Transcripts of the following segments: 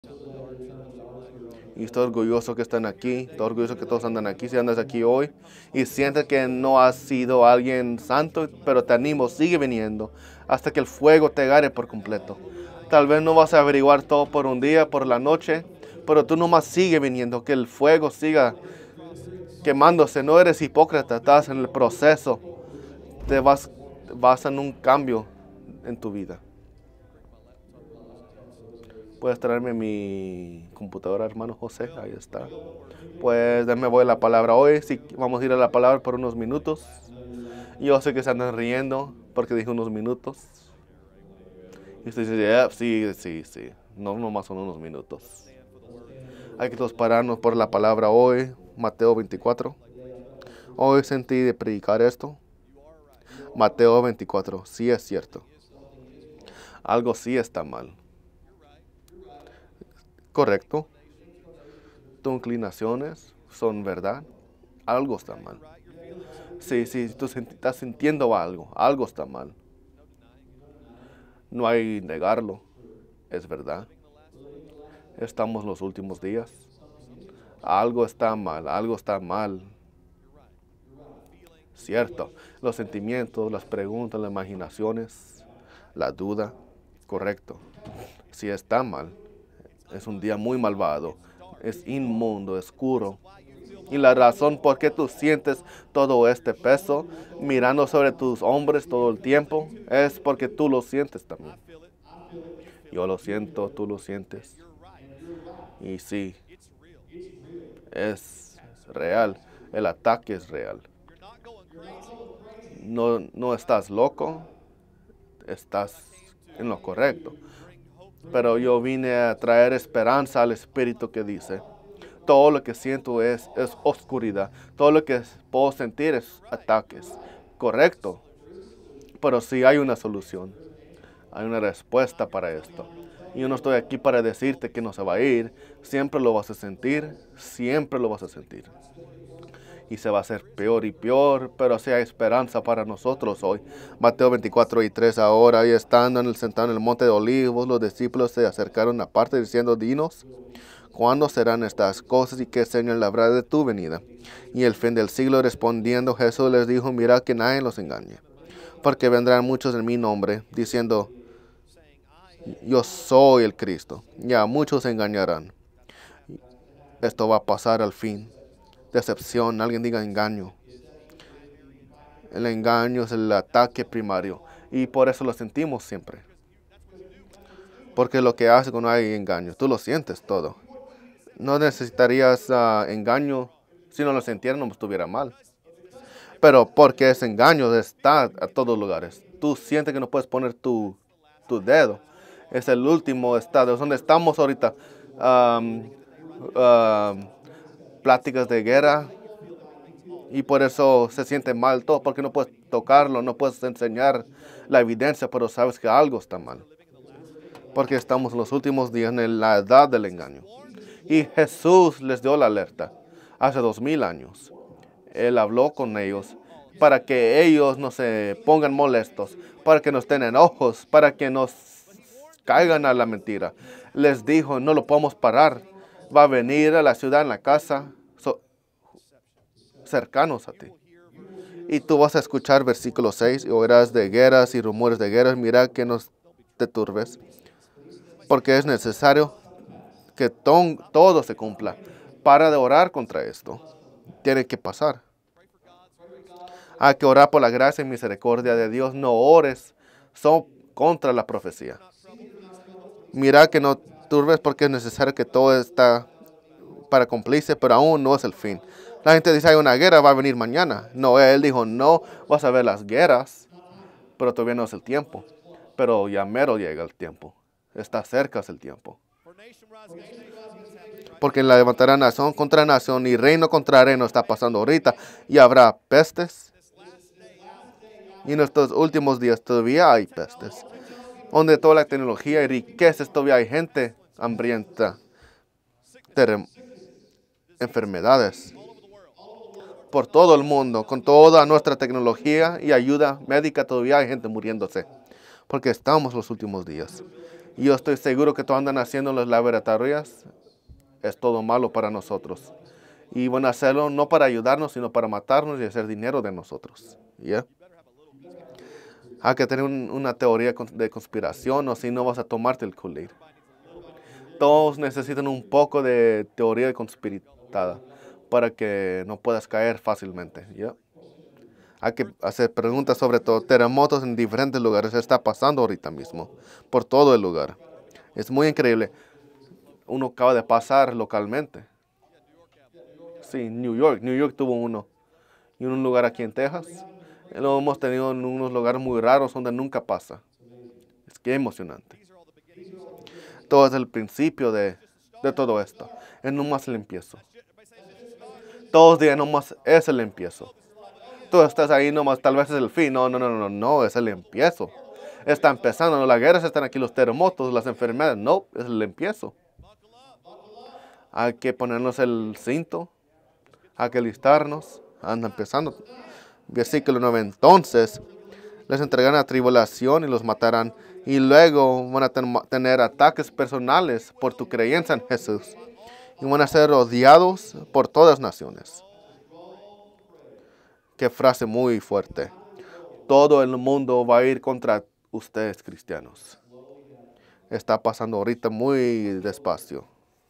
Y estoy orgulloso que están aquí, estoy orgulloso que todos andan aquí. Si andas aquí hoy y sientes que no has sido alguien santo, pero te animo, sigue viniendo hasta que el fuego te agarre por completo. Tal vez no vas a averiguar todo por un día, por la noche, pero tú nomás sigue viniendo, que el fuego siga quemándose. No eres hipócrita, estás en el proceso, te vas en un cambio en tu vida. Puedes traerme mi computadora, hermano José, ahí está. Pues déme voy a la palabra hoy. Sí, vamos a ir a la palabra por unos minutos. Yo sé que se andan riendo porque dije unos minutos. Y usted dice, sí, sí, sí. No, nomás son unos minutos. Hay que todos pararnos por la palabra hoy, Mateo 24. Hoy sentí de predicar esto. Mateo 24, sí es cierto. Algo sí está mal. Correcto. Tus inclinaciones son verdad. Algo está mal. Sí, sí, tú estás sintiendo algo. Algo está mal. No hay negarlo. Es verdad. Estamos en los últimos días. Algo está mal. Algo está mal. Cierto. Los sentimientos, las preguntas, las imaginaciones, la duda. Correcto. Si está mal. Es un día muy malvado. Es inmundo, oscuro. Y la razón por qué tú sientes todo este peso mirando sobre tus hombros todo el tiempo es porque tú lo sientes también. Yo lo siento, tú lo sientes. Y sí, es real. El ataque es real. No, no estás loco, estás en lo correcto. Pero yo vine a traer esperanza al espíritu que dice, todo lo que siento es oscuridad. Todo lo que puedo sentir es ataques. Correcto. Pero sí hay una solución. Hay una respuesta para esto. Y yo no estoy aquí para decirte que no se va a ir. Siempre lo vas a sentir. Siempre lo vas a sentir. Y se va a hacer peor y peor, pero sí hay esperanza para nosotros hoy. Mateo 24:3. Ahora, y estando sentado en el monte de Olivos, los discípulos se acercaron aparte diciendo, dinos, ¿cuándo serán estas cosas y qué señal habrá de tu venida? Y el fin del siglo, respondiendo Jesús les dijo, mirad que nadie los engañe. Porque vendrán muchos en mi nombre, diciendo, yo soy el Cristo. Ya muchos se engañarán. Esto va a pasar al fin. Decepción, alguien diga engaño. El engaño es el ataque primario. Y por eso lo sentimos siempre. Porque lo que hace cuando hay engaño, tú lo sientes todo. No necesitarías engaño. Si no lo sintieras, no estuviera mal. Pero porque ese engaño está a todos lugares. Tú sientes que no puedes poner tu dedo. Es el último estado. Es donde estamos ahorita. Um, um, Pláticas de guerra. Y por eso se siente mal todo. Porque no puedes tocarlo. No puedes enseñar la evidencia. Pero sabes que algo está mal. Porque estamos en los últimos días en la edad del engaño. Y Jesús les dio la alerta. Hace 2000 años. Él habló con ellos para que ellos no se pongan molestos, para que no estén enojos, para que no caigan a la mentira. Les dijo, no lo podemos parar. Va a venir a la ciudad, en la casa, cercanos a ti. Y tú vas a escuchar versículo 6, y oirás de guerras y rumores de guerras. Mira que no te turbes, porque es necesario que todo se cumpla. Para de orar contra esto. Tiene que pasar. Hay que orar por la gracia y misericordia de Dios. No ores contra la profecía. Mira que no turbes porque es necesario que todo está para cumplirse, pero aún no es el fin. La gente dice, hay una guerra, va a venir mañana. No, él dijo, no, vas a ver las guerras, pero todavía no es el tiempo. Pero ya mero llega el tiempo. Está cerca el tiempo. Porque la levantará nación contra nación y reino contra reino está pasando ahorita. Y habrá pestes. Y en estos últimos días todavía hay pestes. Donde toda la tecnología y riquezas todavía hay gente hambrienta. Enfermedades. Por todo el mundo. Con toda nuestra tecnología y ayuda médica todavía hay gente muriéndose. Porque estamos en los últimos días. Y yo estoy seguro que todos andan haciendo las laboratorias. Es todo malo para nosotros. Y van a hacerlo no para ayudarnos, sino para matarnos y hacer dinero de nosotros. ¿Ya? Hay que tener una teoría de conspiración o si no vas a tomarte el Kool-Aid. Todos necesitan un poco de teoría conspiratada para que no puedas caer fácilmente. ¿Ya? Hay que hacer preguntas sobre todo. Terremotos en diferentes lugares. Está pasando ahorita mismo. Por todo el lugar. Es muy increíble. Uno acaba de pasar localmente. Sí, New York. New York tuvo uno. Y en un lugar aquí en Texas. Lo hemos tenido en unos lugares muy raros donde nunca pasa. Es que emocionante. Todo es el principio de todo esto. Es nomás el empiezo. Todos días nomás es el empiezo. Tú estás ahí nomás, tal vez es el fin. No, es el empiezo. Está empezando, no, las guerras están aquí, los terremotos, las enfermedades. No, es el empiezo. Hay que ponernos el cinto, hay que listarnos. Anda empezando. Versículo 9. Entonces les entregarán a tribulación y los matarán. Y luego van a tener ataques personales por tu creencia en Jesús. Y van a ser odiados por todas las naciones. Qué frase muy fuerte. Todo el mundo va a ir contra ustedes, cristianos. Está pasando ahorita muy despacio.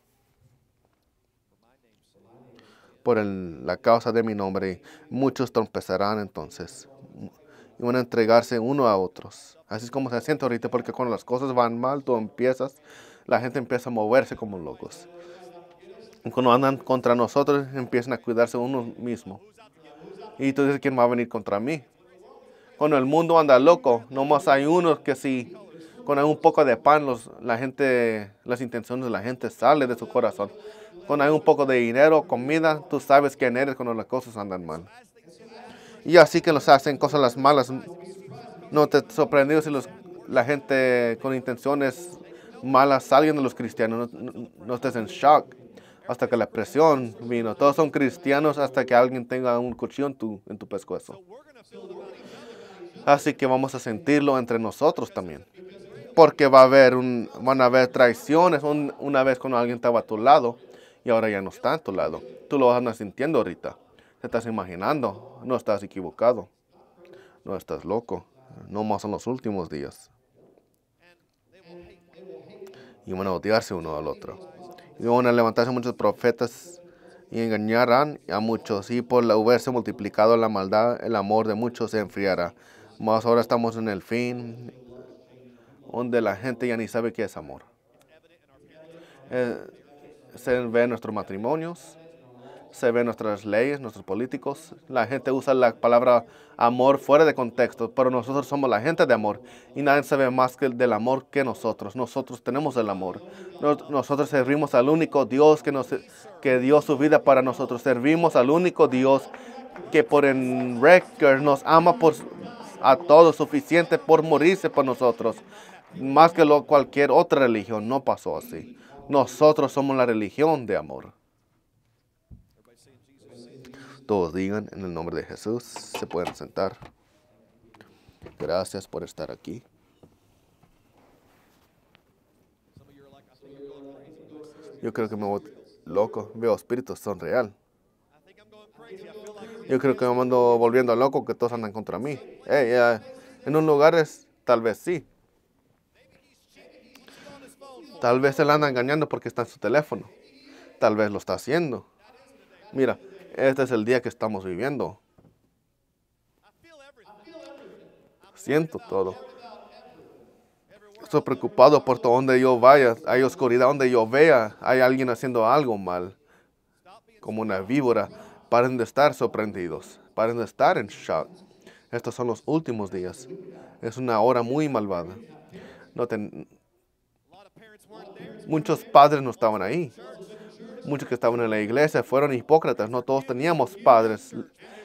Por la causa de mi nombre, muchos tropezarán entonces. Y van a entregarse uno a otros. Así es como se siente ahorita, porque cuando las cosas van mal, la gente empieza a moverse como locos. Y cuando andan contra nosotros, empiezan a cuidarse uno mismo. Y tú dices, ¿quién va a venir contra mí? Cuando el mundo anda loco, nomás hay unos que sí, con un poco de pan, las intenciones de la gente salen de su corazón. Cuando hay un poco de dinero, comida, tú sabes quién eres cuando las cosas andan mal. Y así que los hacen cosas las malas. No te sorprendió si la gente con intenciones malas salgan de los cristianos. No estés en shock hasta que la presión vino. Todos son cristianos hasta que alguien tenga un cuchillo en tu pescuezo. Así que vamos a sentirlo entre nosotros también. Porque van a haber traiciones. Una vez cuando alguien estaba a tu lado y ahora ya no está a tu lado. Tú lo andas sintiendo ahorita. Te estás imaginando. No estás equivocado. No estás loco. No más en los últimos días. Y van a odiarse uno al otro. Y van a levantarse muchos profetas y engañarán a muchos. Y por haberse multiplicado la maldad, el amor de muchos se enfriará. Más ahora estamos en el fin, donde la gente ya ni sabe qué es amor. Se ve en nuestros matrimonios, se ve en nuestras leyes, nuestros políticos. La gente usa la palabra amor fuera de contexto, pero nosotros somos la gente de amor. Y nadie sabe más del amor que nosotros. Nosotros tenemos el amor. Nosotros servimos al único Dios que dio su vida para nosotros. Servimos al único Dios que por en récord nos ama a todos, suficiente por morirse por nosotros. Más que cualquier otra religión, no pasó así. Nosotros somos la religión de amor. Todos digan en el nombre de Jesús. Se pueden sentar. Gracias por estar aquí. Yo creo que me voy loco. Veo espíritus, son real. Yo creo que me ando volviendo loco, que todos andan contra mí. En unos lugares, tal vez sí. Tal vez él anda engañando porque está en su teléfono. Tal vez lo está haciendo. Mira, este es el día que estamos viviendo. Siento todo. Estoy preocupado por donde yo vaya. Hay oscuridad donde yo vea. Hay alguien haciendo algo mal. Como una víbora. Paren de estar sorprendidos. Paren de estar en shock. Estos son los últimos días. Es una hora muy malvada. Muchos padres no estaban ahí. Muchos que estaban en la iglesia fueron hipócritas. No todos teníamos padres.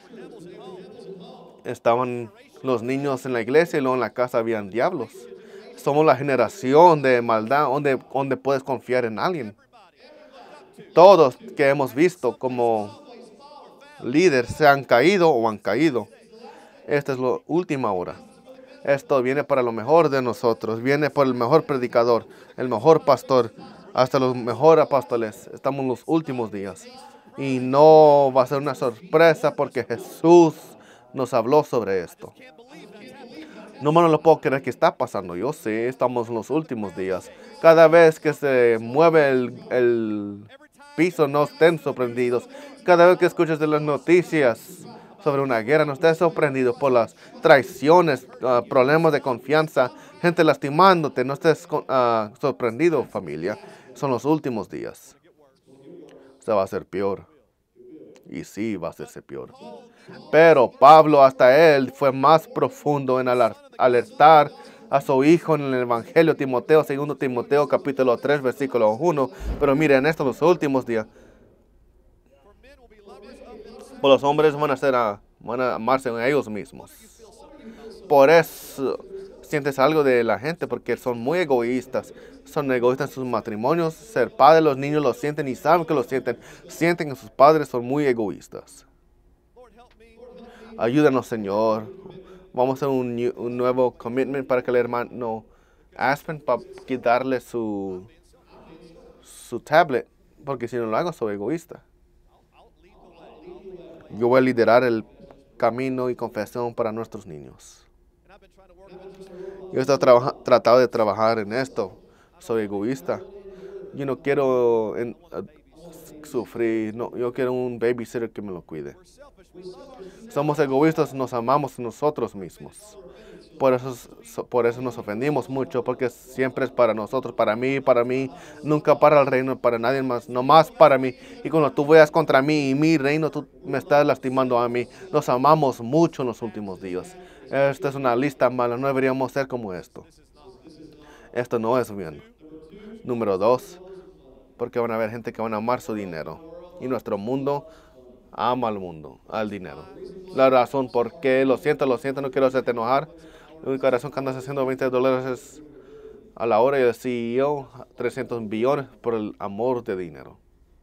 Estaban los niños en la iglesia y luego en la casa habían diablos. Somos la generación de maldad donde puedes confiar en alguien. Todos que hemos visto como líderes se han caído o han caído. Esta es la última hora. Esto viene para lo mejor de nosotros. Viene por el mejor predicador, el mejor pastor, hasta los mejores apóstoles. Estamos en los últimos días. Y no va a ser una sorpresa porque Jesús nos habló sobre esto. No me lo puedo creer que está pasando. Yo sé, estamos en los últimos días. Cada vez que se mueve el piso, no estén sorprendidos. Cada vez que escuches de las noticias sobre una guerra, no estés sorprendido por las traiciones, problemas de confianza, gente lastimándote. No estés sorprendido, familia. Son los últimos días. Se va a hacer peor. Y sí, va a hacerse peor. Pero Pablo, hasta él, fue más profundo en alertar a su hijo en el Evangelio Timoteo, 2 Timoteo capítulo 3, versículo 1. Pero miren, estos los últimos días. Pues los hombres van a amarse a ellos mismos. Por eso sientes algo de la gente, porque son muy egoístas. Son egoístas en sus matrimonios. Ser padre, los niños lo sienten y saben que lo sienten. Sienten que sus padres son muy egoístas. Ayúdanos, Señor. Vamos a hacer un nuevo commitment para que el hermano Aspen para quitarle su tablet, porque si no lo hago soy egoísta. Yo voy a liderar el camino y confesión para nuestros niños. Yo estoy tratando de trabajar en esto. Soy egoísta. Yo no quiero sufrir. No, yo quiero un babysitter que me lo cuide. Somos egoístas, nos amamos nosotros mismos. Por eso nos ofendimos mucho, porque siempre es para nosotros, para mí, nunca para el reino, para nadie más, nomás para mí. Y cuando tú veas contra mí y mi reino, tú me estás lastimando a mí. Nos amamos mucho en los últimos días. Esta es una lista mala, no deberíamos ser como esto. Esto no es bien. Número 2, porque van a haber gente que van a amar su dinero. Y nuestro mundo ama al mundo, al dinero. La razón por qué, lo siento, no quiero hacerte enojar. La única razón que andas haciendo $20 es a la hora y el CEO 300 billones por el amor de dinero.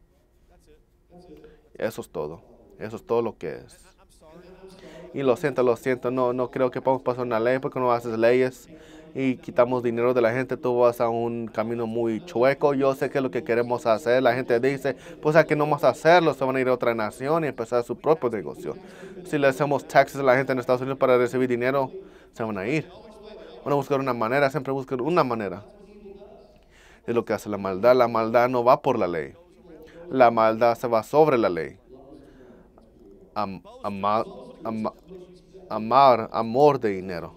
Eso es todo. Eso es todo lo que es. Y lo siento, no creo que podamos pasar una ley porque no haces leyes y quitamos dinero de la gente. Tú vas a un camino muy chueco. Yo sé que es lo que queremos hacer. La gente dice, pues aquí no vamos a hacerlo. Se van a ir a otra nación y empezar su propio negocio. Si le hacemos taxes a la gente en Estados Unidos para recibir dinero, se van a ir. Van a buscar una manera, siempre buscan una manera. Es lo que hace la maldad. La maldad no va por la ley. La maldad se va sobre la ley. Amor de dinero.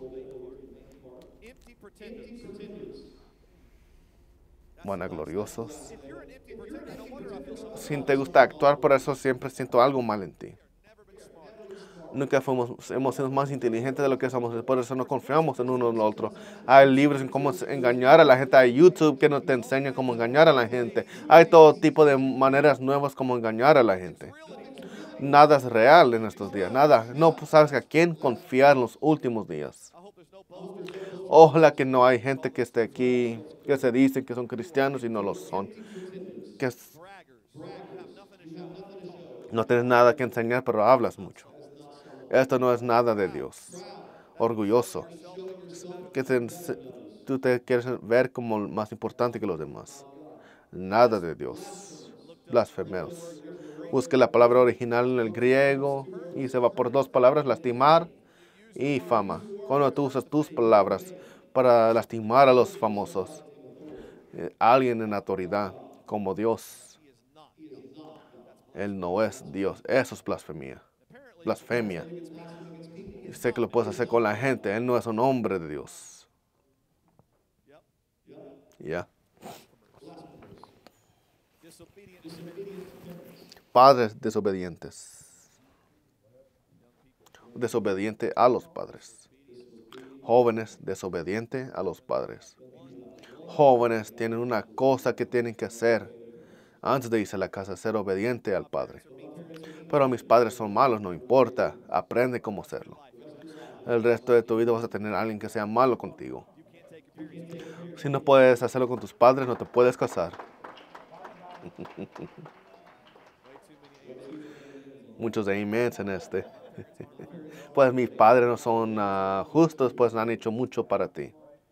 Gloriosos. Si te gusta actuar, por eso siempre siento algo mal en ti. Nunca hemos sido más inteligentes de lo que somos, por eso no confiamos en uno en el otro. Hay libros en cómo engañar a la gente, hay YouTube que nos te enseña cómo engañar a la gente. Hay todo tipo de maneras nuevas como engañar a la gente. Nada es real en estos días, nada. No sabes a quién confiar en los últimos días. Ojalá que no hay gente que esté aquí, que se dicen que son cristianos y no lo son. Que no tienes nada que enseñar, pero hablas mucho. Esto no es nada de Dios. Orgulloso. Tú te quieres ver como más importante que los demás. Nada de Dios. Blasfemeros. Busque la palabra original en el griego y se va por 2 palabras, lastimar y fama. Cuando tú usas tus palabras para lastimar a los famosos, alguien en autoridad como Dios, Él no es Dios. Eso es blasfemia. Blasfemia. Y sé que lo puedes hacer con la gente. Él no es un hombre de Dios. Ya. Padres desobedientes. Desobediente a los padres. Jóvenes desobedientes a los padres. Jóvenes tienen una cosa que tienen que hacer antes de irse a la casa, ser obediente al padre. Pero mis padres son malos, no importa. Aprende cómo hacerlo. El resto de tu vida vas a tener a alguien que sea malo contigo. Si no puedes hacerlo con tus padres, no te puedes casar. Muchos de amens en este. Pues mis padres no son justos, pues no han hecho mucho para ti.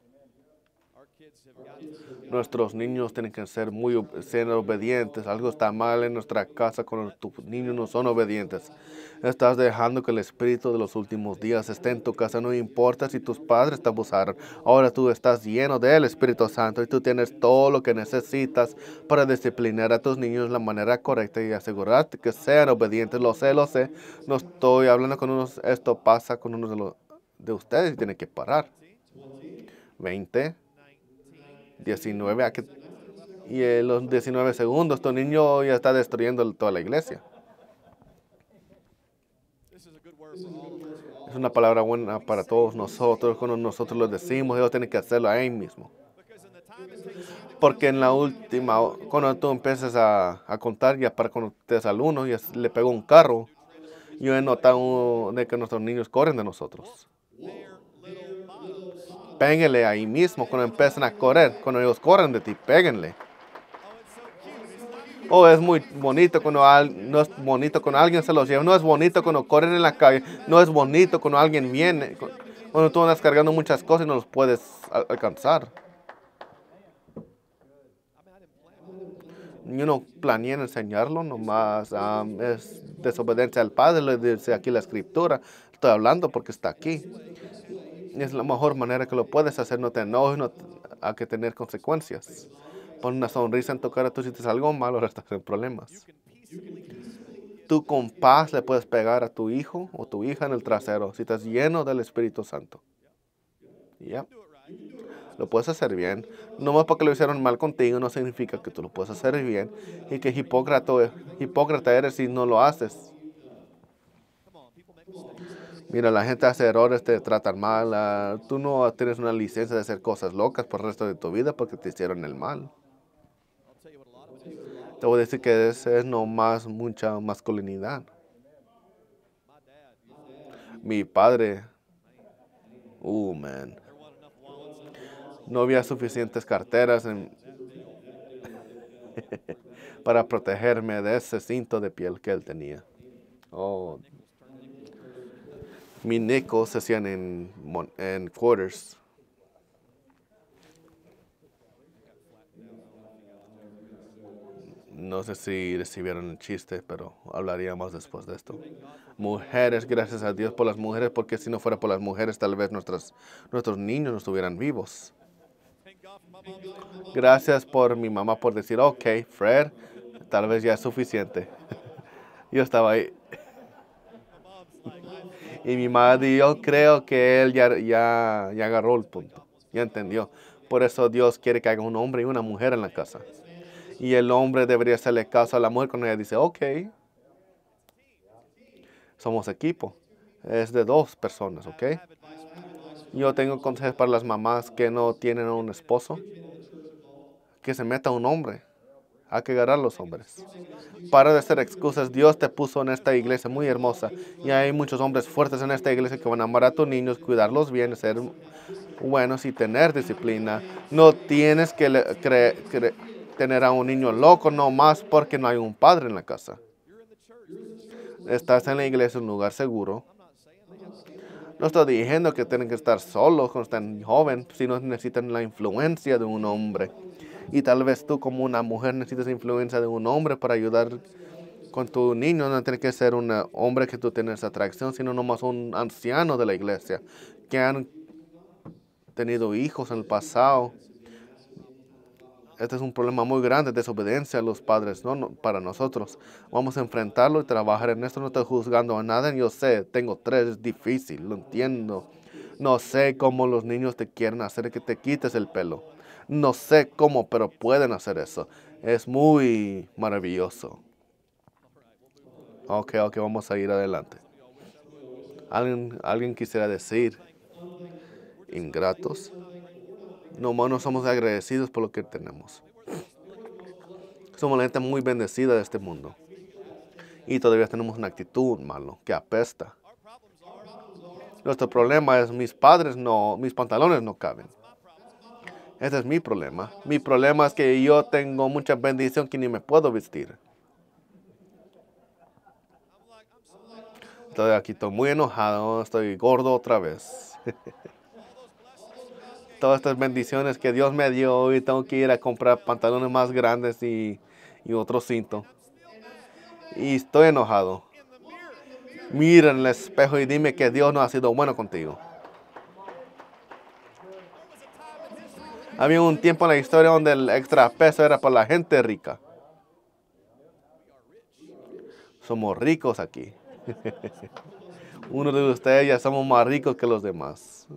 Nuestros niños tienen que ser obedientes. Algo está mal en nuestra casa cuando tus niños no son obedientes. Estás dejando que el espíritu de los últimos días esté en tu casa. No importa si tus padres te abusaron. Ahora tú estás lleno del Espíritu Santo y tú tienes todo lo que necesitas para disciplinar a tus niños de la manera correcta y asegurarte que sean obedientes. Lo sé, lo sé. No estoy hablando con unos. Esto pasa con unos de ustedes y tienen que parar. 20. 19, y en los 19 segundos tu niño ya está destruyendo toda la iglesia. Es una palabra buena para todos nosotros. Cuando nosotros lo decimos, ellos tienen que hacerlo ahí mismo. Porque en la última, cuando tú empiezas a contar, ya para cuando te al uno, ya le pegó un carro, yo he notado de que nuestros niños corren de nosotros. Péguenle ahí mismo cuando empiezan a correr. Cuando ellos corren de ti, péguenle. Oh, es muy bonito cuando no es bonito cuando alguien se los lleva. No es bonito cuando corren en la calle. No es bonito cuando alguien viene. Cuando tú andas cargando muchas cosas y no los puedes alcanzar. Yo no planeé enseñarlo, nomás es desobediencia al Padre, le dice aquí la Escritura. Estoy hablando porque está aquí. Es la mejor manera que lo puedes hacer, no te enojes, no hay que tener consecuencias. Pon una sonrisa en tu cara, tú si te algo malo, ahora estás en problemas. Tú con paz le puedes pegar a tu hijo o tu hija en el trasero si estás lleno del Espíritu Santo. ¿Ya? Lo puedes hacer bien. No más porque lo hicieron mal contigo no significa que tú lo puedes hacer bien y que hipócrita eres si no lo haces. Mira, la gente hace errores, te tratan mal. Tú no tienes una licencia de hacer cosas locas por el resto de tu vida porque te hicieron el mal. Te voy a decir que es nomás mucha masculinidad. Mi padre, man. No había suficientes carteras para protegerme de ese cinto de piel que él tenía. Oh, mis nickels se hacían en quarters. No sé si recibieron el chiste, pero hablaríamos después de esto. Mujeres, gracias a Dios por las mujeres, porque si no fuera por las mujeres, tal vez nuestros niños no estuvieran vivos. Gracias por mi mamá por decir, ok, Fred, tal vez ya es suficiente. Yo estaba ahí. Y mi madre, yo creo que él ya agarró el punto, ya entendió. Por eso Dios quiere que haya un hombre y una mujer en la casa. Y el hombre debería hacerle caso a la mujer cuando ella dice, ok, somos equipo. Es de dos personas, ok. Yo tengo consejos para las mamás que no tienen un esposo. Que se meta un hombre. Hay que agarrar a los hombres. Para de hacer excusas. Dios te puso en esta iglesia muy hermosa. Y hay muchos hombres fuertes en esta iglesia que van a amar a tus niños, cuidarlos bien, ser buenos y tener disciplina. No tienes que tener a un niño loco nomás porque no hay un padre en la casa. Estás en la iglesia, un lugar seguro. No estoy diciendo que tienen que estar solos cuando están jóvenes, sino necesitan la influencia de un hombre. Y tal vez tú como una mujer necesitas influencia de un hombre para ayudar con tu niño. No tiene que ser un hombre que tú tienes atracción, sino nomás un anciano de la iglesia que han tenido hijos en el pasado. Este es un problema muy grande, desobediencia a los padres, no para nosotros. Vamos a enfrentarlo y trabajar en esto. No estoy juzgando a nada. Yo sé, tengo 3, es difícil, lo entiendo. No sé cómo los niños te quieren hacer que te quites el pelo. No sé cómo, pero pueden hacer eso. Es muy maravilloso. Ok, vamos a ir adelante. ¿Alguien quisiera decir ingratos? No somos agradecidos por lo que tenemos. Somos la gente muy bendecida de este mundo. Y todavía tenemos una actitud malo que apesta. Nuestro problema es mis pantalones no caben. Ese es mi problema. Mi problema es que yo tengo mucha bendición que ni me puedo vestir. Estoy muy enojado, estoy gordo otra vez. Todas estas bendiciones que Dios me dio y tengo que ir a comprar pantalones más grandes y otro cinto. Y estoy enojado. Mira en el espejo y dime que Dios no ha sido bueno contigo. Había un tiempo en la historia donde el extra peso era para la gente rica. Somos ricos aquí. Uno de ustedes ya somos más ricos que los demás.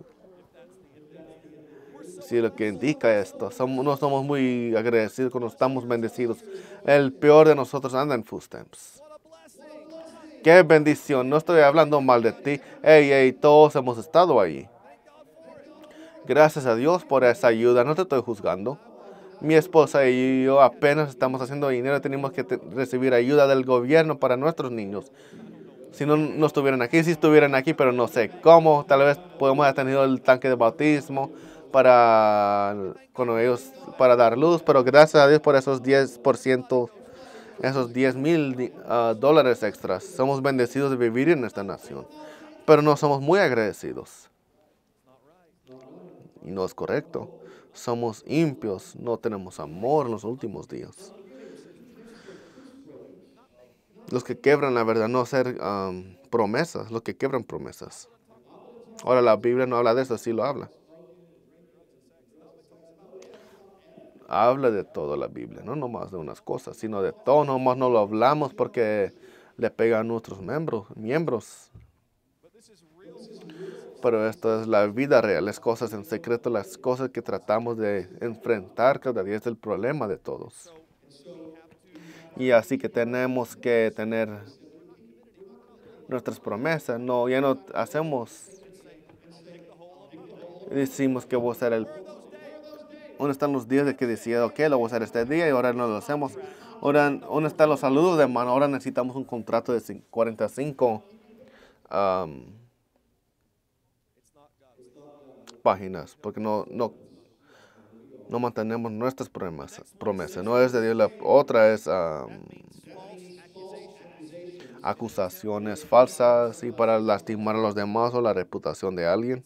Sí, lo que indica esto. No somos muy agradecidos cuando estamos bendecidos. El peor de nosotros anda en food stamps. Qué bendición. No estoy hablando mal de ti. Hey, todos hemos estado ahí. Gracias a Dios por esa ayuda. No te estoy juzgando. Mi esposa y yo apenas estamos haciendo dinero. Tenemos que recibir ayuda del gobierno para nuestros niños. Si no estuvieran aquí, si estuvieran aquí, pero no sé cómo. Tal vez podemos haber tenido el tanque de bautismo para dar luz. Pero gracias a Dios por esos 10%, esos $10,000 extras. Somos bendecidos de vivir en esta nación. Pero no somos muy agradecidos. Y no es correcto. Somos impios, no tenemos amor en los últimos días. Los que quebran la verdad, no hacer promesas, los que quebran promesas. Ahora la Biblia no habla de eso, sí lo habla. Habla de todo la Biblia, no nomás de unas cosas, sino de todo. Nomás no lo hablamos porque le pega a nuestros miembros. Pero esto es la vida real, las cosas en secreto, las cosas que tratamos de enfrentar cada día es el problema de todos. Y así que tenemos que tener nuestras promesas. No, ya no decimos que voy a ser ¿dónde están los días de que decía, ok, lo voy a hacer este día y ahora no lo hacemos? Ahora, ¿dónde están los saludos de mano? Ahora necesitamos un contrato de 45 páginas, porque no mantenemos nuestras promesas. No es de Dios, la otra es acusaciones falsas y para lastimar a los demás o la reputación de alguien.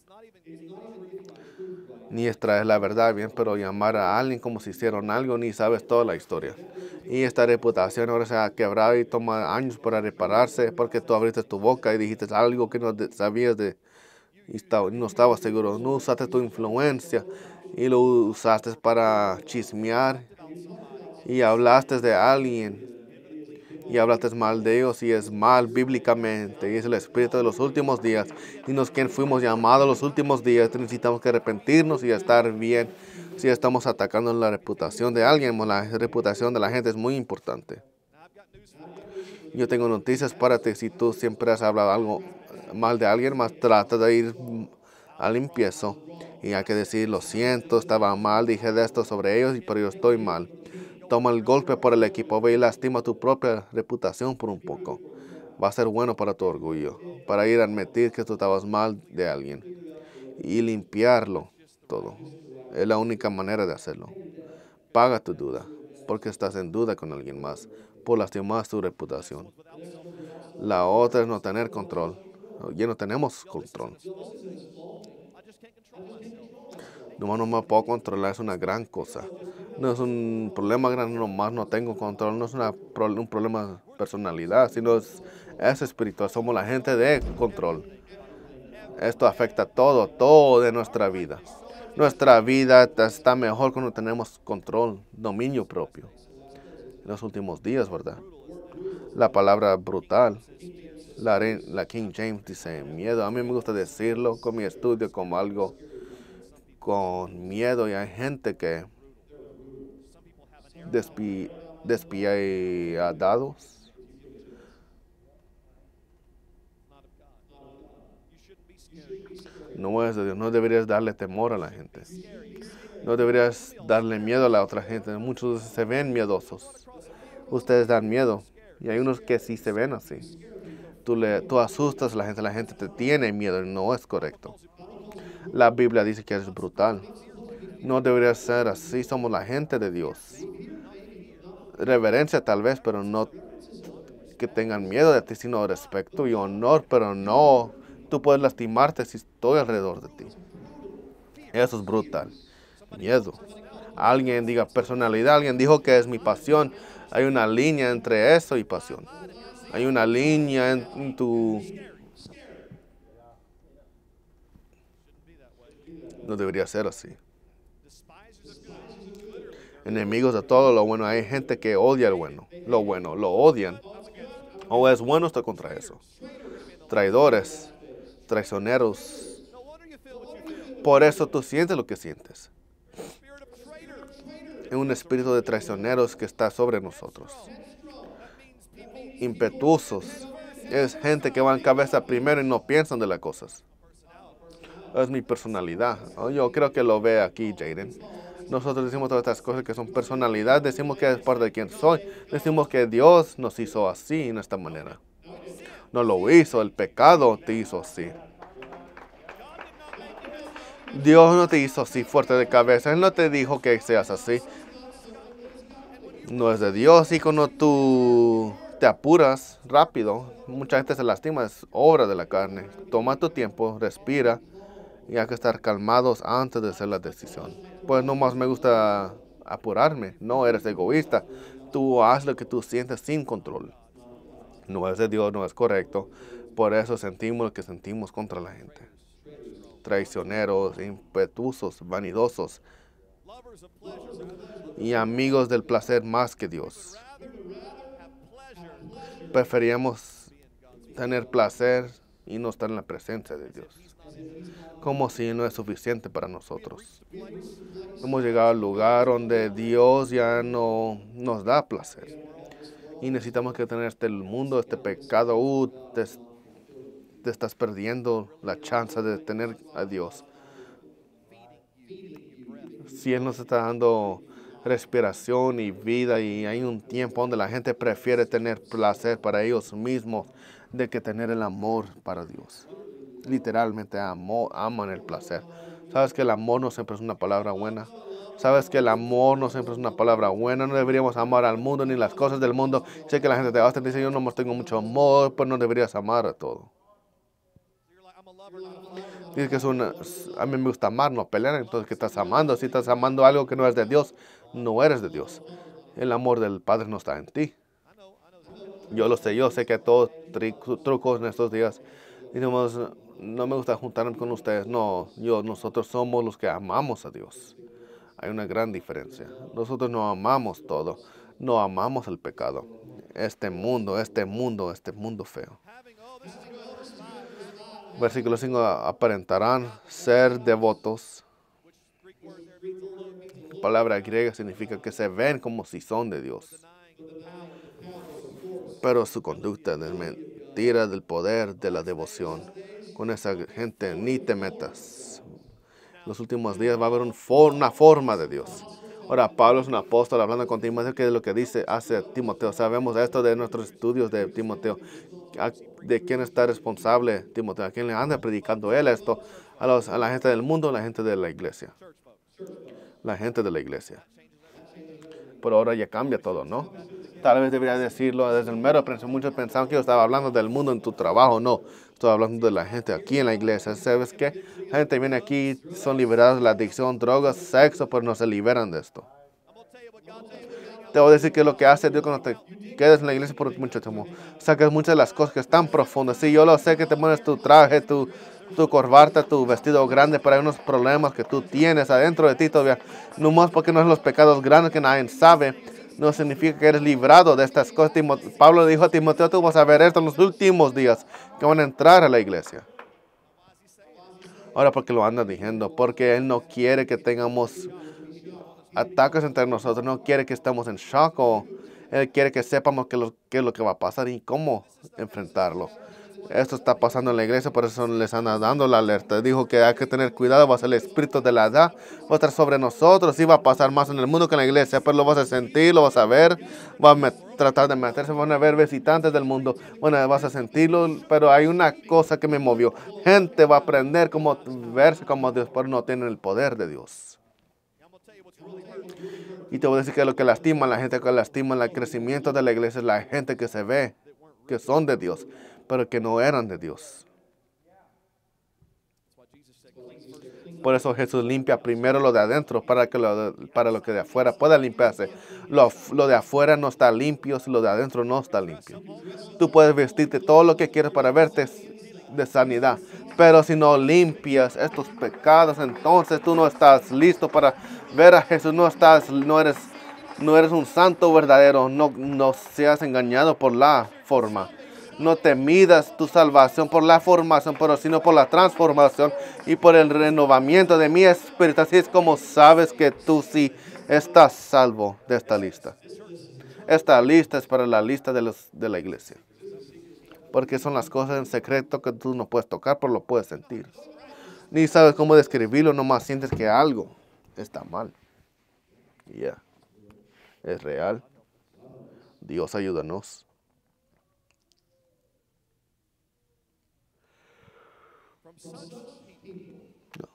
Ni extraer la verdad bien, pero llamar a alguien como si hicieron algo, ni sabes toda la historia. Y esta reputación ahora se ha quebrado y toma años para repararse porque tú abriste tu boca y dijiste algo que no sabías y no estabas seguro. No usaste tu influencia y lo usaste para chismear y hablaste de alguien y hablaste mal de ellos y es mal bíblicamente y es el espíritu de los últimos días y nos que fuimos llamados los últimos días necesitamos que arrepentirnos y estar bien. Si estamos atacando la reputación de alguien, la reputación de la gente es muy importante. Yo tengo noticias para ti. Si tú siempre has hablado algo mal de alguien, más trata de ir al empiezo y hay que decir lo siento, estaba mal, dije de esto sobre ellos pero yo estoy mal. Toma el golpe por el equipo, ve y lastima tu propia reputación por un poco. Va a ser bueno para tu orgullo, para ir a admitir que tú estabas mal de alguien y limpiarlo todo. Es la única manera de hacerlo. Paga tu duda, porque estás en duda con alguien más, por lastimar tu reputación. La otra es no tener control. Ya no tenemos control. No me puedo controlar, es una gran cosa. No es un problema grande, nomás no tengo control. No es un problema de personalidad, sino es espiritual. Somos la gente de control. Esto afecta todo de nuestra vida. Nuestra vida está mejor cuando tenemos control, dominio propio. En los últimos días, ¿verdad? La palabra brutal. La King James dice miedo. A mí me gusta decirlo con mi estudio como algo con miedo y hay gente que despiadados. No es de Dios. No deberías darle temor a la gente. No deberías darle miedo a la otra gente. Muchos se ven miedosos. Ustedes dan miedo. Y hay unos que sí se ven así. Tú asustas a la gente te tiene miedo. No es correcto. La Biblia dice que eres brutal. No debería ser así. Somos la gente de Dios. Reverencia tal vez, pero no que tengan miedo de ti, sino respeto y honor, pero no, tú puedes lastimarte si estoy alrededor de ti. Eso es brutal. Miedo. Alguien diga personalidad, alguien dijo que es mi pasión. Hay una línea entre eso y pasión. Hay una línea en tu... No debería ser así. Enemigos de todo lo bueno. Hay gente que odia lo bueno, lo odian. O es bueno, estoy contra eso. Traidores, traicioneros. Por eso tú sientes lo que sientes. Es un espíritu de traicioneros que está sobre nosotros. Impetuosos. Es gente que va en cabeza primero y no piensan de las cosas. Es mi personalidad. Yo creo que lo ve aquí, Jaden. Nosotros decimos todas estas cosas que son personalidad. Decimos que es parte de quien soy. Decimos que Dios nos hizo así, en esta manera. No lo hizo, el pecado te hizo así. Dios no te hizo así fuerte de cabeza. Él no te dijo que seas así. No es de Dios. Y cuando tú te apuras rápido, mucha gente se lastima. Es obra de la carne. Toma tu tiempo, respira. Y hay que estar calmados antes de hacer la decisión. Pues no más me gusta apurarme. No eres egoísta. Tú haz lo que tú sientes sin control. No es de Dios, no es correcto. Por eso sentimos lo que sentimos contra la gente. Traicioneros, impetuosos, vanidosos y amigos del placer más que Dios. Preferíamos tener placer y no estar en la presencia de Dios. Como si no es suficiente para nosotros. Hemos llegado al lugar donde Dios ya no nos da placer. Y necesitamos que tener este mundo, este pecado. Te estás perdiendo la chance de tener a Dios. Si Él nos está dando respiración y vida, y hay un tiempo donde la gente prefiere tener placer para ellos mismos de que tener el amor para Dios. Literalmente aman el placer. ¿Sabes que el amor no siempre es una palabra buena? ¿Sabes que el amor no siempre es una palabra buena? No deberíamos amar al mundo ni las cosas del mundo. Sé que la gente te dice, yo no tengo mucho amor, pues no deberías amar a todo. Dice que a mí me gusta amar, no pelear. Entonces, ¿qué estás amando? Si estás amando algo que no es de Dios, no eres de Dios. El amor del Padre no está en ti. Yo sé que todos trucos en estos días. Decimos, no me gusta juntarme con ustedes. No, nosotros somos los que amamos a Dios. Hay una gran diferencia. Nosotros no amamos todo. No amamos el pecado. Este mundo feo. Versículo 5, aparentarán ser devotos. La palabra griega significa que se ven como si son de Dios. Pero su conducta es mentira del poder de la devoción. Con esa gente ni te metas. En los últimos días va a haber una forma de Dios. Ahora, Pablo es un apóstol hablando con Timoteo, que es lo que dice hace Timoteo. Sabemos esto de nuestros estudios de Timoteo. ¿De quién está responsable Timoteo? ¿A quién le anda predicando él esto? A la gente del mundo, a la gente de la iglesia. La gente de la iglesia. Pero ahora ya cambia todo, ¿no? Tal vez debería decirlo desde el mero principio. Muchos pensaban que yo estaba hablando del mundo en tu trabajo. No, estoy hablando de la gente aquí en la iglesia. ¿Sabes qué? La gente viene aquí, son liberados de la adicción, drogas, sexo, pero no se liberan de esto. Te voy a decir que lo que hace Dios cuando te quedas en la iglesia por mucho tiempo. Sacas muchas de las cosas que están profundas. Sí, yo lo sé que te pones tu traje, tu corbata, tu vestido grande, pero hay unos problemas que tú tienes adentro de ti todavía. No más porque no son los pecados grandes que nadie sabe. No significa que eres librado de estas cosas. Pablo dijo a Timoteo, tú vas a ver esto en los últimos días que van a entrar a la iglesia. Ahora, porque lo anda diciendo, porque Él no quiere que tengamos ataques entre nosotros, no quiere que estemos en shock, o Él quiere que sepamos qué es lo que va a pasar y cómo enfrentarlo. Esto está pasando en la iglesia, por eso les anda dando la alerta. Dijo que hay que tener cuidado, va a ser el espíritu de la edad, va a estar sobre nosotros, y va a pasar más en el mundo que en la iglesia, pero lo vas a sentir, lo vas a ver, va a tratar de meterse, van a ver visitantes del mundo, bueno, vas a sentirlo, pero hay una cosa que me movió. Gente va a aprender cómo verse como Dios, pero no tienen el poder de Dios. Y te voy a decir que lo que lastima a la gente, que lastima el crecimiento de la iglesia, es la gente que se ve que son de Dios, pero que no eran de Dios. Por eso Jesús limpia primero lo de adentro para lo que de afuera pueda limpiarse. Lo de afuera no está limpio si lo de adentro no está limpio. Tú puedes vestirte todo lo que quieres para verte de sanidad, pero si no limpias estos pecados, entonces tú no estás listo para ver a Jesús. No eres un santo verdadero. No seas engañado por la forma. No te midas tu salvación por la formación, pero sino por la transformación y por el renovamiento de mi espíritu. Así es como sabes que tú sí estás salvo de esta lista. Esta lista es para la lista de la iglesia. Porque son las cosas en secreto que tú no puedes tocar, pero lo puedes sentir. Ni sabes cómo describirlo, nomás sientes que algo está mal. Ya, es real. Dios ayúdanos. No.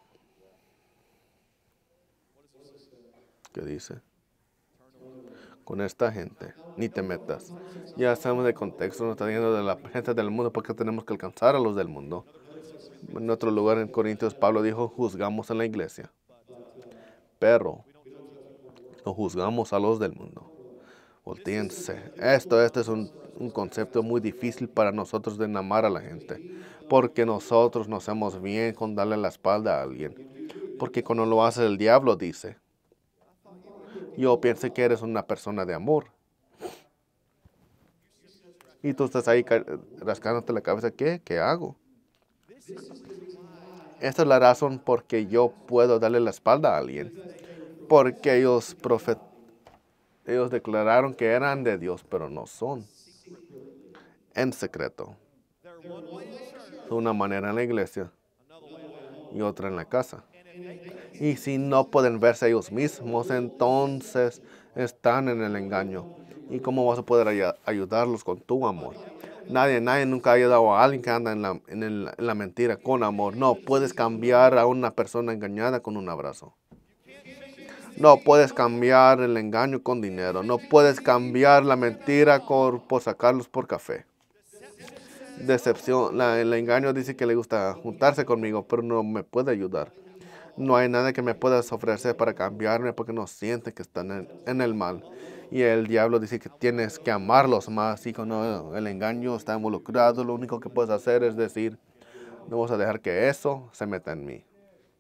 ¿Qué dice? Con esta gente, ni te metas. Ya sabemos de contexto, no está diciendo de la gente del mundo porque tenemos que alcanzar a los del mundo. En otro lugar en Corintios, Pablo dijo, juzgamos en la iglesia, pero no juzgamos a los del mundo. Voltéense. Esto es un concepto muy difícil para nosotros de amar a la gente, porque nosotros nos hacemos bien con darle la espalda a alguien. Porque cuando lo hace el diablo dice, yo pensé que eres una persona de amor. Y tú estás ahí rascándote la cabeza, ¿qué hago? Esta es la razón por que yo puedo darle la espalda a alguien. Porque ellos declararon que eran de Dios, pero no son. En secreto. De una manera en la iglesia y otra en la casa. Y si no pueden verse ellos mismos, entonces están en el engaño. ¿Y cómo vas a poder ayudarlos con tu amor? Nadie nunca ha ayudado a alguien que anda en la mentira con amor. No puedes cambiar a una persona engañada con un abrazo. No puedes cambiar el engaño con dinero. No puedes cambiar la mentira por sacarlos por café. Decepción. El engaño dice que le gusta juntarse conmigo, pero no me puede ayudar. No hay nada que me puedas ofrecer para cambiarme porque no siente que están en el mal. Y el diablo dice que tienes que amarlos más. Y cuando el engaño está involucrado, lo único que puedes hacer es decir, no vas a dejar que eso se meta en mí.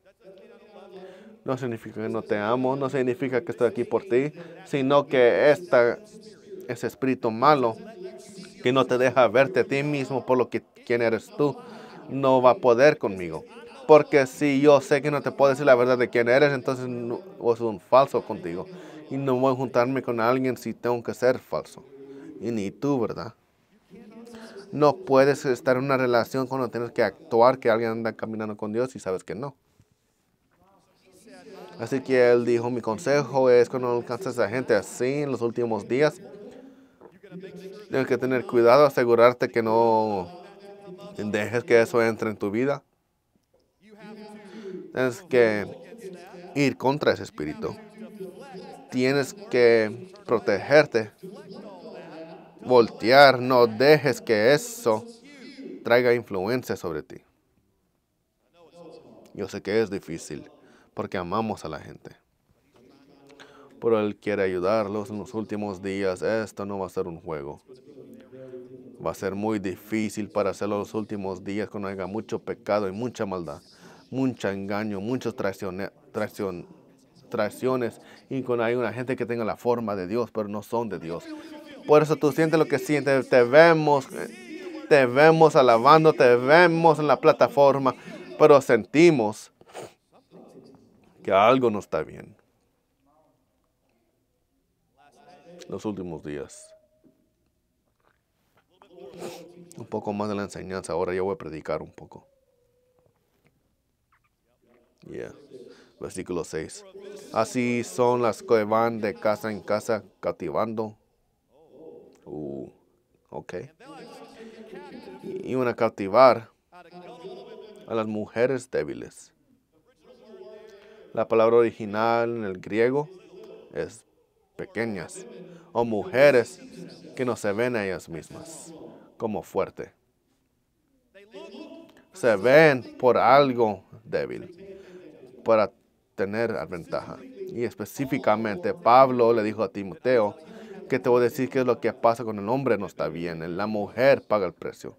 No significa que no te amo, no significa que estoy aquí por ti, sino que ese espíritu malo que no te deja verte a ti mismo por quién eres tú, no va a poder conmigo. Porque si yo sé que no te puedo decir la verdad de quién eres, entonces vos sos un falso contigo. Y no voy a juntarme con alguien si tengo que ser falso. Y ni tú, ¿verdad? No puedes estar en una relación cuando tienes que actuar que alguien anda caminando con Dios y sabes que no. Así que él dijo, mi consejo es cuando alcances a gente así en los últimos días, tienes que tener cuidado, asegurarte que no dejes que eso entre en tu vida. Tienes que ir contra ese espíritu. Tienes que protegerte, voltear, no dejes que eso traiga influencia sobre ti. Yo sé que es difícil porque amamos a la gente. Pero Él quiere ayudarlos en los últimos días. Esto no va a ser un juego. Va a ser muy difícil para hacerlo en los últimos días cuando haya mucho pecado y mucha maldad, mucho engaño, muchas traiciones y cuando hay una gente que tenga la forma de Dios, pero no son de Dios. Por eso tú sientes lo que sientes. Te vemos alabando, te vemos en la plataforma, pero sentimos que algo no está bien. Los últimos días. Un poco más de la enseñanza. Ahora yo voy a predicar un poco. Versículo 6. Así son las que van de casa en casa cautivando. Ok. Y van a cautivar a las mujeres débiles. La palabra original en el griego es pequeñas o mujeres que no se ven a ellas mismas como fuerte. Se ven por algo débil para tener ventaja. Y específicamente Pablo le dijo a Timoteo que te voy a decir qué es lo que pasa cuando el hombre no está bien. La mujer paga el precio.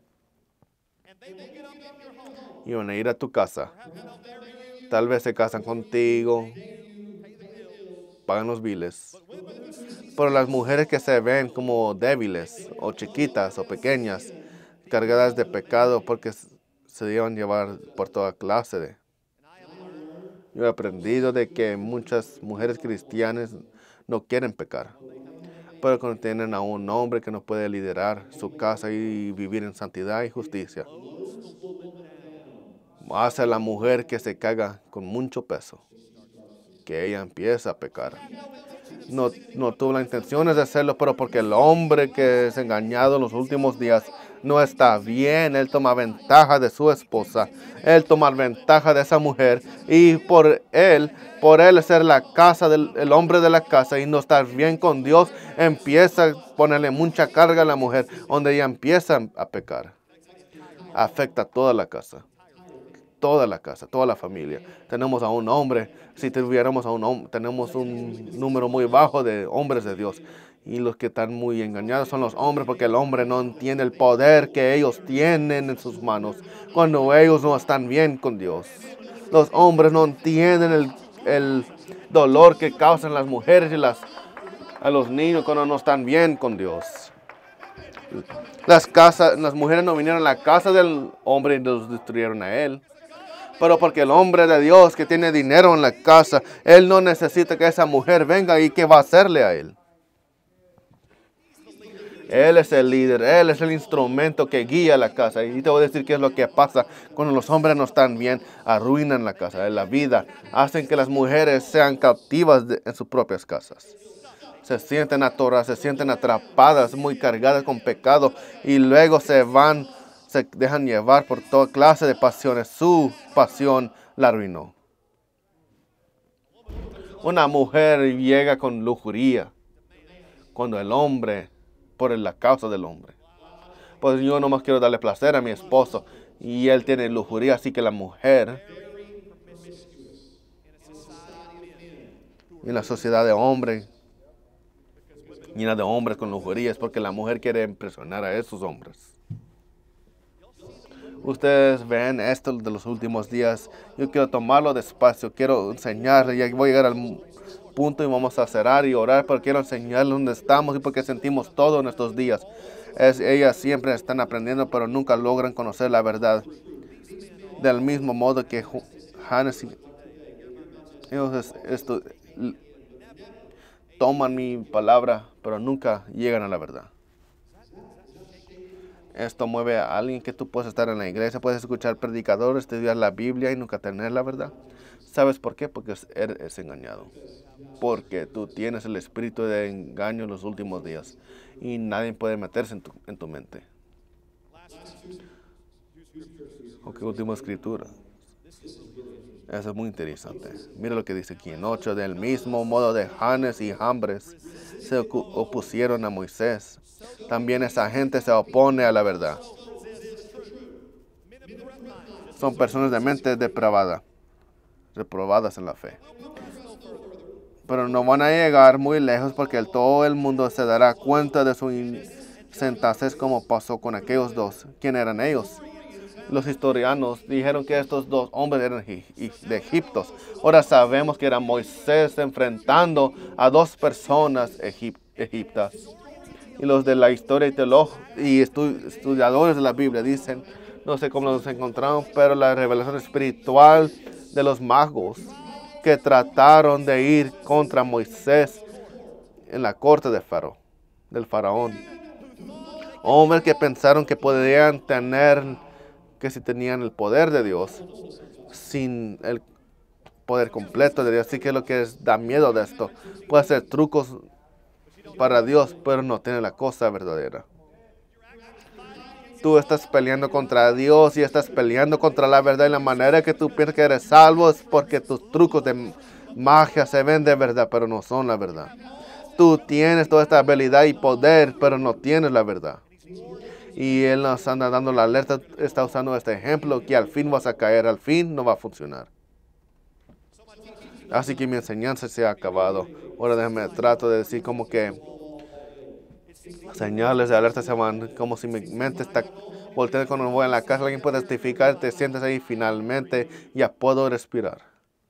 Y van a ir a tu casa. Tal vez se casan contigo, pagan los biles. Pero las mujeres que se ven como débiles o chiquitas o pequeñas, cargadas de pecado porque se deben llevar por toda clase de... Yo he aprendido de que muchas mujeres cristianas no quieren pecar. Pero cuando tienen a un hombre que no puede liderar su casa y vivir en santidad y justicia, hace a la mujer que se caga con mucho peso, que ella empieza a pecar. No tuvo las intenciones de hacerlo, pero porque el hombre que es engañado en los últimos días no está bien. Él toma ventaja de su esposa. Él toma ventaja de esa mujer. Y por él ser la casa el hombre de la casa y no estar bien con Dios, empieza a ponerle mucha carga a la mujer, donde ella empieza a pecar. Afecta a toda la casa. Toda la casa, toda la familia. Tenemos a un hombre, si tuviéramos a un hombre, tenemos un número muy bajo de hombres de Dios. Y los que están muy engañados son los hombres, porque el hombre no entiende el poder que ellos tienen en sus manos cuando ellos no están bien con Dios. Los hombres no entienden el dolor que causan las mujeres y a los niños cuando no están bien con Dios. Las mujeres no vinieron a la casa del hombre y los destruyeron a él. Pero porque el hombre de Dios que tiene dinero en la casa, él no necesita que esa mujer venga y que va a hacerle a él. Él es el líder, él es el instrumento que guía la casa. Y te voy a decir qué es lo que pasa cuando los hombres no están bien, arruinan la casa, la vida, hacen que las mujeres sean cautivas en sus propias casas. Se sienten atoradas, se sienten atrapadas, muy cargadas con pecado y luego se dejan llevar por toda clase de pasiones. Su pasión la arruinó. Una mujer llega con lujuria cuando el hombre, por la causa del hombre. Pues yo nomás quiero darle placer a mi esposo y él tiene lujuria, así que la mujer, en la sociedad de hombres, llena de hombres con lujuría, es porque la mujer quiere impresionar a esos hombres. Ustedes ven esto de los últimos días. Yo quiero tomarlo despacio. Quiero enseñarles. Ya voy a llegar al punto y vamos a cerrar y orar. Pero quiero enseñarles dónde estamos y porque sentimos todo en estos días. Ellas siempre están aprendiendo, pero nunca logran conocer la verdad. Del mismo modo que Hannes, ellos toman mi palabra, pero nunca llegan a la verdad. Esto mueve a alguien que tú puedes estar en la iglesia, puedes escuchar predicadores, estudiar la Biblia y nunca tener la verdad. ¿Sabes por qué? Porque eres engañado. Porque tú tienes el espíritu de engaño en los últimos días y nadie puede meterse en tu mente. Ok, última escritura. Eso es muy interesante. Mira lo que dice aquí en 8. Del mismo modo de Janes y Jambres se opusieron a Moisés. También esa gente se opone a la verdad. Son personas de mente depravada, reprobadas en la fe. Pero no van a llegar muy lejos porque todo el mundo se dará cuenta de su insensatez como pasó con aquellos dos. ¿Quién eran ellos? Los historianos dijeron que estos dos hombres eran de Egipto. Ahora sabemos que era Moisés enfrentando a dos personas egiptas. Y los de la historia y estudiadores de la Biblia dicen, no sé cómo los encontraron, pero la revelación espiritual de los magos que trataron de ir contra Moisés en la corte del faraón. Hombres que pensaron que podían que si tenían el poder de Dios, sin el poder completo de Dios. Así que lo que da miedo de esto, puede hacer trucos para Dios, pero no tiene la cosa verdadera. Tú estás peleando contra Dios y estás peleando contra la verdad, y la manera que tú piensas que eres salvo es porque tus trucos de magia se ven de verdad, pero no son la verdad. Tú tienes toda esta habilidad y poder, pero no tienes la verdad. Y Él nos anda dando la alerta, está usando este ejemplo que al fin vas a caer, al fin no va a funcionar. Así que mi enseñanza se ha acabado. Ahora déjame trato de decir como que señales de alerta se van, como si mi mente está volteando cuando voy a la casa. Alguien puede testificar, te sientes ahí, finalmente ya puedo respirar.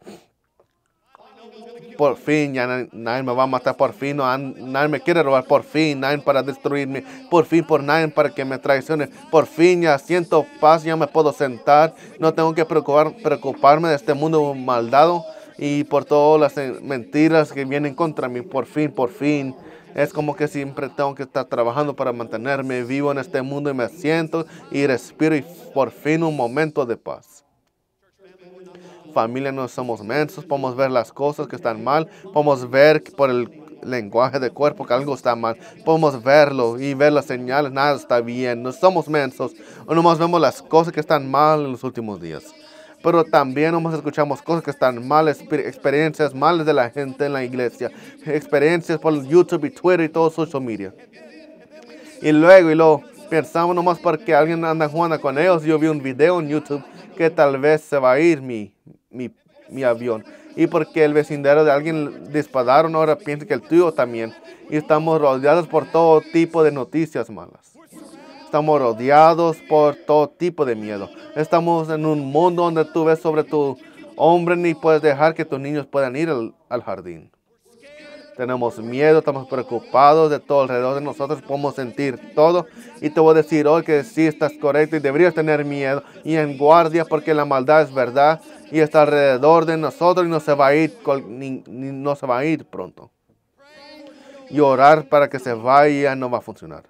Por fin, ya nadie me va a matar, por fin, nadie me quiere robar, por fin, nadie para destruirme, por fin, por nadie para que me traicione, por fin ya siento paz, ya me puedo sentar, no tengo que preocuparme de este mundo maldado y por todas las mentiras que vienen contra mí, por fin. Es como que siempre tengo que estar trabajando para mantenerme vivo en este mundo y me siento y respiro y por fin un momento de paz. Familia, no somos mensos, podemos ver las cosas que están mal, podemos ver por el lenguaje de cuerpo que algo está mal, podemos verlo y ver las señales, nada está bien, no somos mensos, o nomás vemos las cosas que están mal en los últimos días. Pero también nomás escuchamos cosas que están mal, experiencias malas de la gente en la iglesia, experiencias por YouTube y Twitter y todo social media. Y luego pensamos nomás porque alguien anda jugando con ellos. Yo vi un video en YouTube que tal vez se va a ir mi avión. Y porque el vecindario de alguien dispararon, ahora piensa que el tuyo también. Y estamos rodeados por todo tipo de noticias malas. Estamos rodeados por todo tipo de miedo. Estamos en un mundo donde tú ves sobre tu hombre ni puedes dejar que tus niños puedan ir al jardín. Tenemos miedo, estamos preocupados de todo alrededor de nosotros, podemos sentir todo. Y te voy a decir hoy que sí estás correcto y deberías tener miedo y en guardia porque la maldad es verdad y está alrededor de nosotros y no se va a ir, no se va a ir pronto. Y orar para que se vaya no va a funcionar.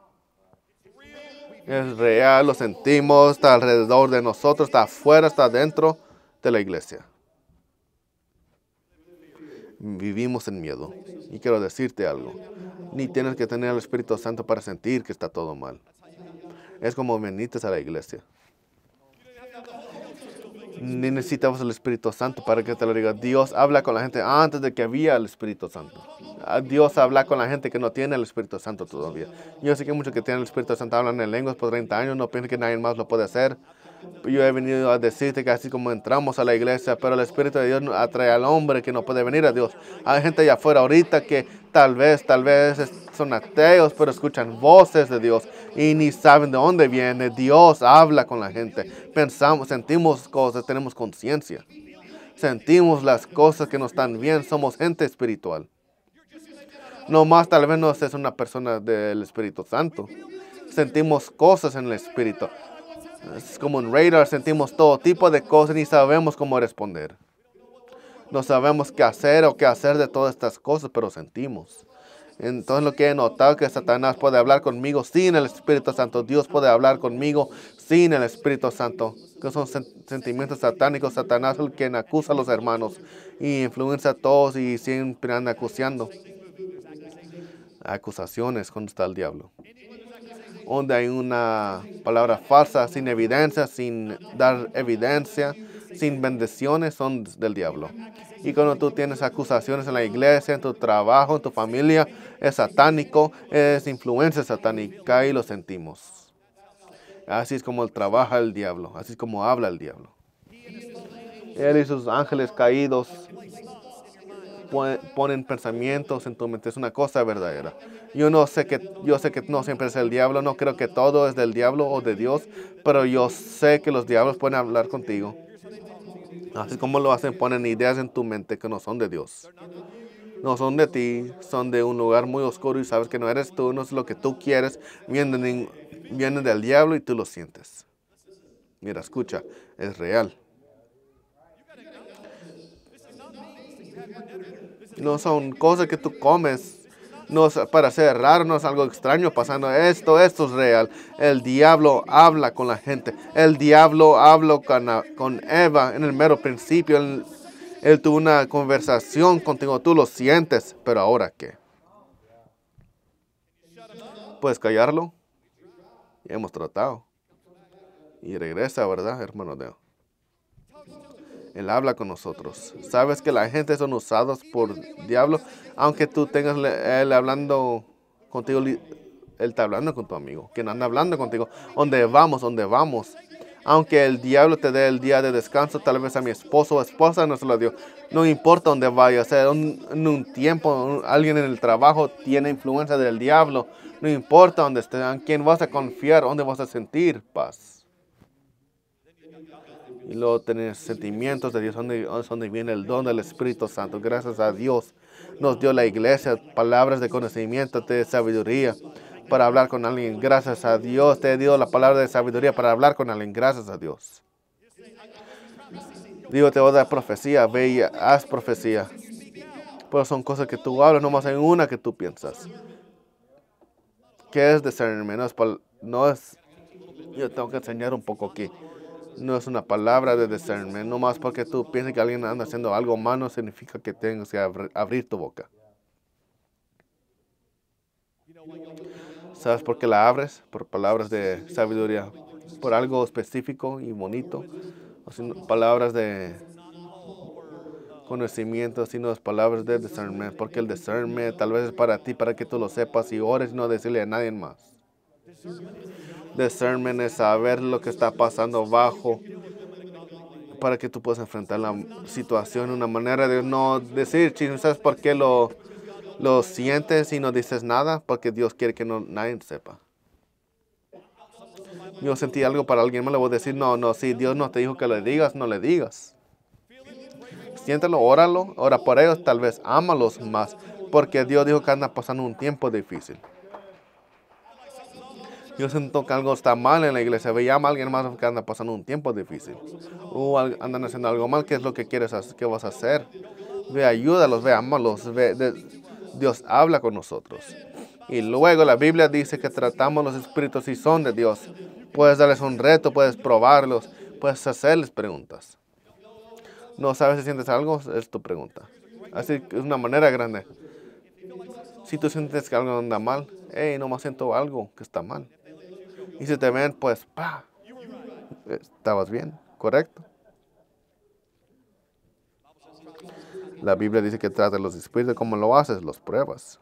Es real, lo sentimos, está alrededor de nosotros, está afuera, está dentro de la iglesia. Vivimos en miedo. Y quiero decirte algo. Ni tienes que tener el Espíritu Santo para sentir que está todo mal. Es como veniste a la iglesia. Ni necesitamos el Espíritu Santo para que te lo diga. Dios habla con la gente antes de que había el Espíritu Santo. Dios habla con la gente que no tiene el Espíritu Santo todavía. Yo sé que muchos que tienen el Espíritu Santo hablan en lenguas por 30 años. No piensan que nadie más lo puede hacer. Yo he venido a decirte que así como entramos a la iglesia, pero el Espíritu de Dios atrae al hombre que no puede venir a Dios. Hay gente allá afuera ahorita que tal vez son ateos, pero escuchan voces de Dios y ni saben de dónde viene. Dios habla con la gente. Pensamos, sentimos cosas, tenemos conciencia. Sentimos las cosas que no están bien. Somos gente espiritual. No más tal vez no seas una persona del Espíritu Santo. Sentimos cosas en el Espíritu. Es como un radar, sentimos todo tipo de cosas y sabemos cómo responder. No sabemos qué hacer o qué hacer de todas estas cosas, pero sentimos. Entonces lo que he notado es que Satanás puede hablar conmigo sin el Espíritu Santo. Dios puede hablar conmigo sin el Espíritu Santo. Que son sentimientos satánicos. Satanás es el quien acusa a los hermanos y influencia a todos y siempre anda acusando. Acusaciones cuando está el diablo. Donde hay una palabra falsa, sin evidencia, sin dar evidencia, sin bendiciones, son del diablo. Y cuando tú tienes acusaciones en la iglesia, en tu trabajo, en tu familia, es satánico, es influencia satánica y lo sentimos. Así es como trabaja el diablo, así es como habla el diablo. Él y sus ángeles caídos ponen pensamientos en tu mente. Es una cosa verdadera. Yo sé que no siempre es el diablo. No creo que todo es del diablo o de Dios. Pero yo sé que los diablos pueden hablar contigo. Así como lo hacen, ponen ideas en tu mente que no son de Dios. No son de ti. Son de un lugar muy oscuro y sabes que no eres tú. No es lo que tú quieres. Vienen del diablo y tú lo sientes. Mira, escucha. Es real. No son cosas que tú comes. No es para ser raro, no es algo extraño pasando. Esto es real. El diablo habla con la gente. El diablo habló con Eva en el mero principio. Él tuvo una conversación contigo. Tú lo sientes. Pero ¿ahora qué? ¿Puedes callarlo? Ya hemos tratado. Y regresa, ¿verdad, hermano Deo? Él habla con nosotros. ¿Sabes que la gente son usados por diablo? Aunque tú tengas él hablando contigo Él está hablando con tu amigo, quien anda hablando contigo. ¿Dónde vamos? ¿Dónde vamos? Aunque el diablo te dé el día de descanso, tal vez a mi esposo o esposa no se lo dio. No importa dónde vaya, o sea, en un tiempo, alguien en el trabajo tiene influencia del diablo. No importa dónde estés, en quién vas a confiar, dónde vas a sentir paz. Y luego tener sentimientos de Dios, donde viene el don del Espíritu Santo. Gracias a Dios nos dio la iglesia palabras de conocimiento, de sabiduría para hablar con alguien. Gracias a Dios te he dado la palabra de sabiduría para hablar con alguien. Gracias a Dios. Dios te va a dar profecía, ve y haz profecía. Pero son cosas que tú hablas, nomás hay una que tú piensas. ¿Qué es discernment? No es, yo tengo que enseñar un poco aquí. No es una palabra de discernment. No más porque tú piensas que alguien anda haciendo algo malo, significa que tienes que abrir tu boca. ¿Sabes por qué la abres? Por palabras de sabiduría. Por algo específico y bonito. O sino palabras de conocimiento, sino las palabras de discernment. Porque el discernment tal vez es para ti, para que tú lo sepas y ores y no decirle a nadie más. Discernment es saber lo que está pasando bajo para que tú puedas enfrentar la situación. Una manera de no decir, ¿sabes por qué lo sientes y no dices nada? Porque Dios quiere que nadie sepa. Yo sentí algo para alguien, me le voy a decir, no, si Dios no te dijo que le digas, no le digas. Siéntelo, óralo, ora por ellos, tal vez ámalos más, porque Dios dijo que anda pasando un tiempo difícil. Yo siento que algo está mal en la iglesia. Ve, llama a alguien más que anda pasando un tiempo difícil. Andan haciendo algo mal. ¿Qué es lo que quieres hacer? ¿Qué vas a hacer? Ve, ayúdalos, ve, ámalos. Dios habla con nosotros. Y luego la Biblia dice que tratamos los espíritus si son de Dios. Puedes darles un reto, puedes probarlos, puedes hacerles preguntas. ¿No sabes si sientes algo? Es tu pregunta. Así que es una manera grande. Si tú sientes que algo anda mal, nomás siento algo que está mal. Y si te ven, pues, estabas bien, correcto. La Biblia dice que trata los espíritus. ¿Cómo lo haces? Los pruebas.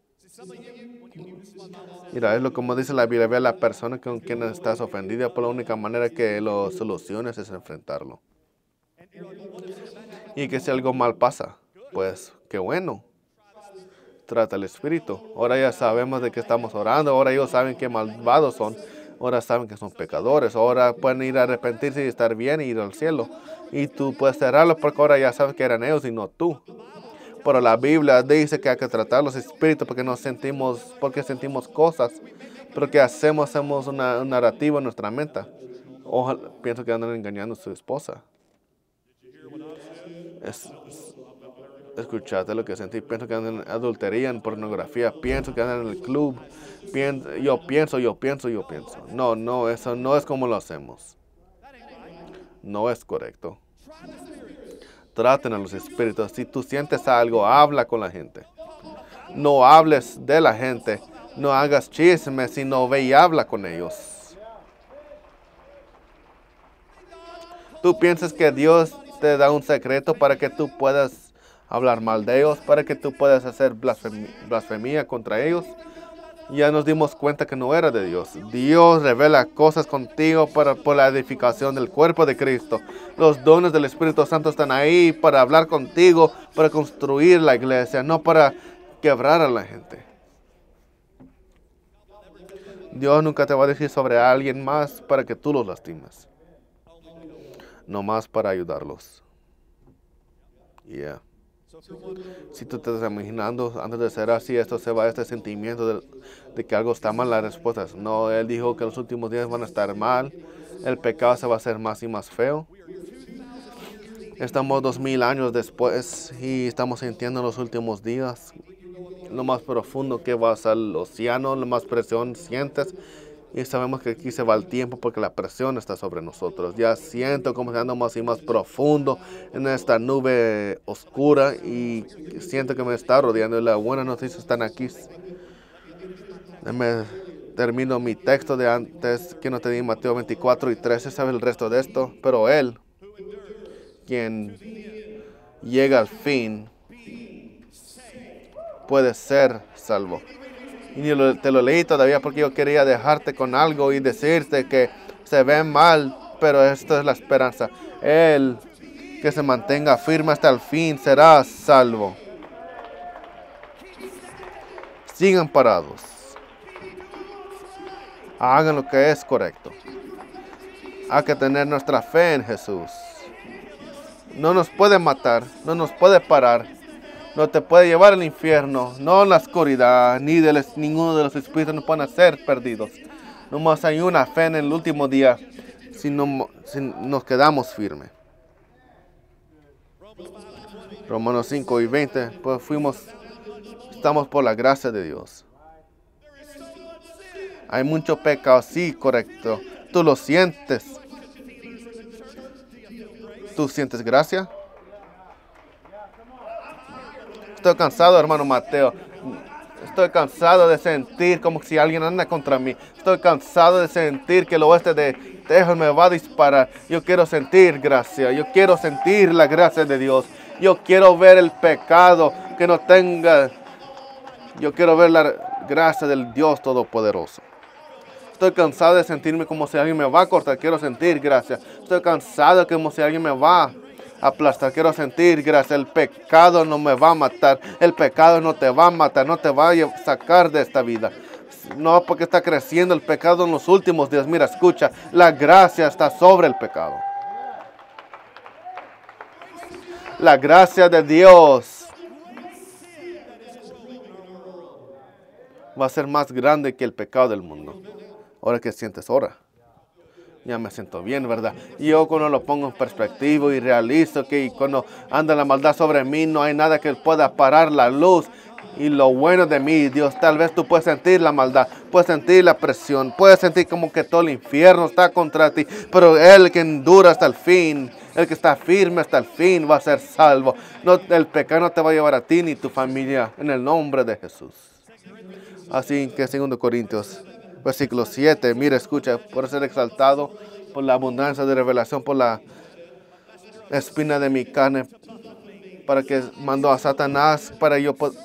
Mira, como dice la Biblia, ve a la persona con quien estás ofendida, por la única manera que lo soluciones es enfrentarlo. Y que si algo mal pasa, pues, qué bueno. Trata el espíritu. Ahora ya sabemos de qué estamos orando. Ahora ellos saben qué malvados son. Ahora saben que son pecadores. Ahora pueden ir a arrepentirse y estar bien e ir al cielo. Y tú puedes cerrarlo porque ahora ya sabes que eran ellos y no tú. Pero la Biblia dice que hay que tratar los espíritus porque sentimos cosas. Pero que hacemos un narrativo en nuestra mente. Ojalá, pienso que andan engañando a su esposa. Escuchaste lo que sentí. Pienso que andan en adultería, en pornografía. Pienso que andan en el club. Yo pienso. No, eso no es como lo hacemos. No es correcto. Traten a los espíritus. Si tú sientes algo, habla con la gente. No hables de la gente. No hagas chismes, sino ve y habla con ellos. Tú piensas que Dios te da un secreto para que tú puedas hablar mal de ellos, para que tú puedas hacer blasfemia contra ellos. Ya nos dimos cuenta que no era de Dios. Dios revela cosas contigo por la edificación del cuerpo de Cristo. Los dones del Espíritu Santo están ahí para hablar contigo, para construir la iglesia, no para quebrar a la gente. Dios nunca te va a decir sobre alguien más para que tú los lastimes. No más para ayudarlos. Si tú te estás imaginando antes de ser así, esto se va a este sentimiento de que algo está mal, la respuesta es no. Él dijo que los últimos días van a estar mal, el pecado se va a hacer más y más feo. Estamos 2000 años después y estamos sintiendo los últimos días. Lo más profundo que vas al océano, la más presión sientes. Y sabemos que aquí se va el tiempo porque la presión está sobre nosotros. Ya siento como se anda más y más profundo en esta nube oscura y siento que me está rodeando. Y las buenas noticias están aquí. Termino mi texto de antes que no te di Mateo 24:13. ¿Sabe el resto de esto? Pero Él, quien llega al fin, puede ser salvo. Y te lo leí todavía porque yo quería dejarte con algo y decirte que se ve mal, pero esto es la esperanza. El que se mantenga firme hasta el fin será salvo. Sigan parados. Hagan lo que es correcto. Hay que tener nuestra fe en Jesús. No nos puede matar, no nos puede parar, no te puede llevar al infierno, no en la oscuridad, ni ninguno de los espíritus nos pueden hacer perdidos. Nomás hay una fe en el último día si nos quedamos firmes. Romanos 5 y 20, pues estamos por la gracia de Dios. Hay mucho pecado, sí, correcto. Tú lo sientes. ¿Tú sientes gracia? Estoy cansado, hermano Mateo. Estoy cansado de sentir como si alguien anda contra mí. Estoy cansado de sentir que el oeste de Texas me va a disparar. Yo quiero sentir gracia. Yo quiero sentir la gracia de Dios. Yo quiero ver el pecado que no tenga. Yo quiero ver la gracia del Dios Todopoderoso. Estoy cansado de sentirme como si alguien me va a cortar. Quiero sentir gracia. Estoy cansado como si alguien me va a aplastar. Quiero sentir gracia. El pecado no me va a matar. El pecado no te va a matar. No te va a sacar de esta vida. No, porque está creciendo el pecado en los últimos días. Mira, escucha. La gracia está sobre el pecado. La gracia de Dios va a ser más grande que el pecado del mundo. Ahora que sientes, ahora. Ya me siento bien, ¿verdad? Y yo cuando lo pongo en perspectiva y realizo que cuando anda la maldad sobre mí, no hay nada que pueda parar la luz. Y lo bueno de mí, Dios, tal vez tú puedes sentir la maldad, puedes sentir la presión, puedes sentir como que todo el infierno está contra ti. Pero el que endura hasta el fin, el que está firme hasta el fin va a ser salvo. No, el pecado no te va a llevar a ti ni tu familia, en el nombre de Jesús. Así que 2 Corintios versículo 7, mira, escucha, por ser exaltado por la abundancia de revelación, por la espina de mi carne, para que mandó a Satanás para yo poder.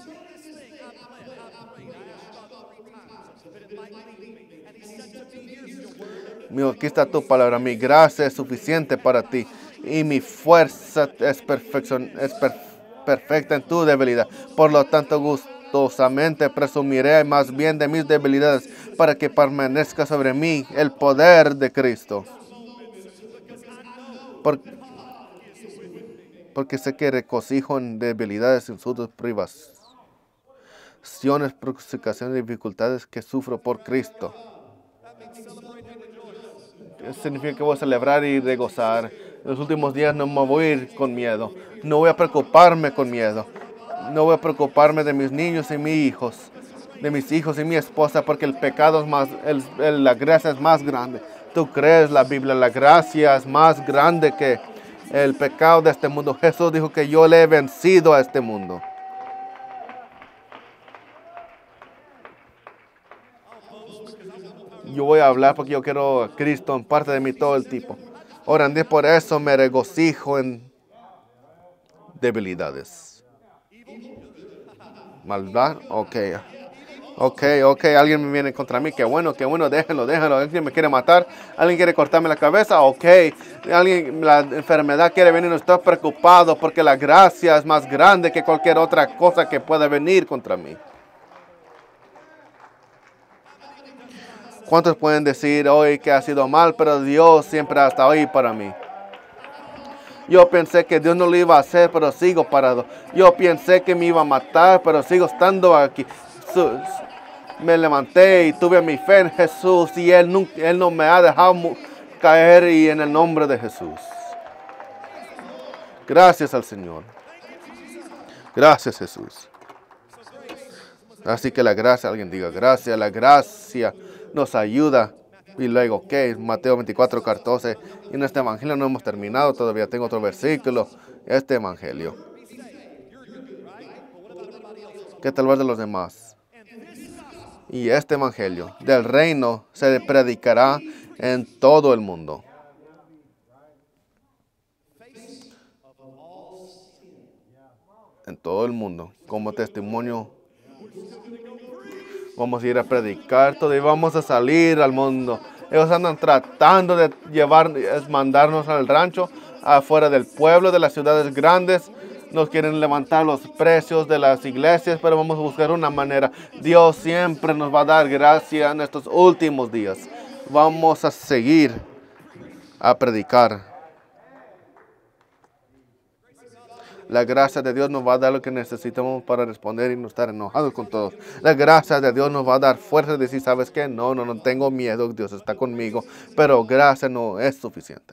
Aquí está tu palabra, mi gracia es suficiente para ti y mi fuerza es perfecta en tu debilidad. Por lo tanto, gustosamente presumiré más bien de mis debilidades para que permanezca sobre mí el poder de Cristo. Porque sé que regocijo en debilidades, insultos, privaciones, crucificaciones y dificultades que sufro por Cristo. Eso significa que voy a celebrar y regozar. En los últimos días no me voy a ir con miedo. No voy a preocuparme con miedo. No voy a preocuparme de mis niños y mis hijos. De mis hijos y mi esposa, porque el pecado es más, la gracia es más grande. Tú crees la Biblia, la gracia es más grande que el pecado de este mundo. Jesús dijo que yo le he vencido a este mundo. Yo voy a hablar porque yo quiero a Cristo en parte de mí todo el tiempo. Orando por eso me regocijo en debilidades. ¿Maldad? Ok, alguien me viene contra mí, qué bueno, déjenlo. Alguien me quiere matar, alguien quiere cortarme la cabeza, ok. La enfermedad quiere venir, no estoy preocupado porque la gracia es más grande que cualquier otra cosa que pueda venir contra mí. ¿Cuántos pueden decir hoy que ha sido mal, pero Dios siempre ha estado ahí para mí? Yo pensé que Dios no lo iba a hacer, pero sigo parado. Yo pensé que me iba a matar, pero sigo estando aquí. Me levanté y tuve mi fe en Jesús y Él no me ha dejado caer y en el nombre de Jesús. Gracias al Señor. Gracias, Jesús. Así que la gracia, alguien diga gracias, la gracia nos ayuda. Y luego, ¿qué? Mateo 24, 14. Y en este evangelio no hemos terminado, todavía tengo otro versículo. Este evangelio. ¿Qué tal vez de los demás? Y este evangelio del reino se predicará en todo el mundo. En todo el mundo, como testimonio. Vamos a ir a predicar todo y vamos a salir al mundo. Ellos andan tratando de mandarnos al rancho, afuera del pueblo, de las ciudades grandes. Nos quieren levantar los precios de las iglesias, pero vamos a buscar una manera. Dios siempre nos va a dar gracia en estos últimos días. Vamos a seguir a predicar. La gracia de Dios nos va a dar lo que necesitamos para responder y no estar enojados con todos. La gracia de Dios nos va a dar fuerza de decir, ¿sabes qué? No tengo miedo, Dios está conmigo. Pero gracia no es suficiente.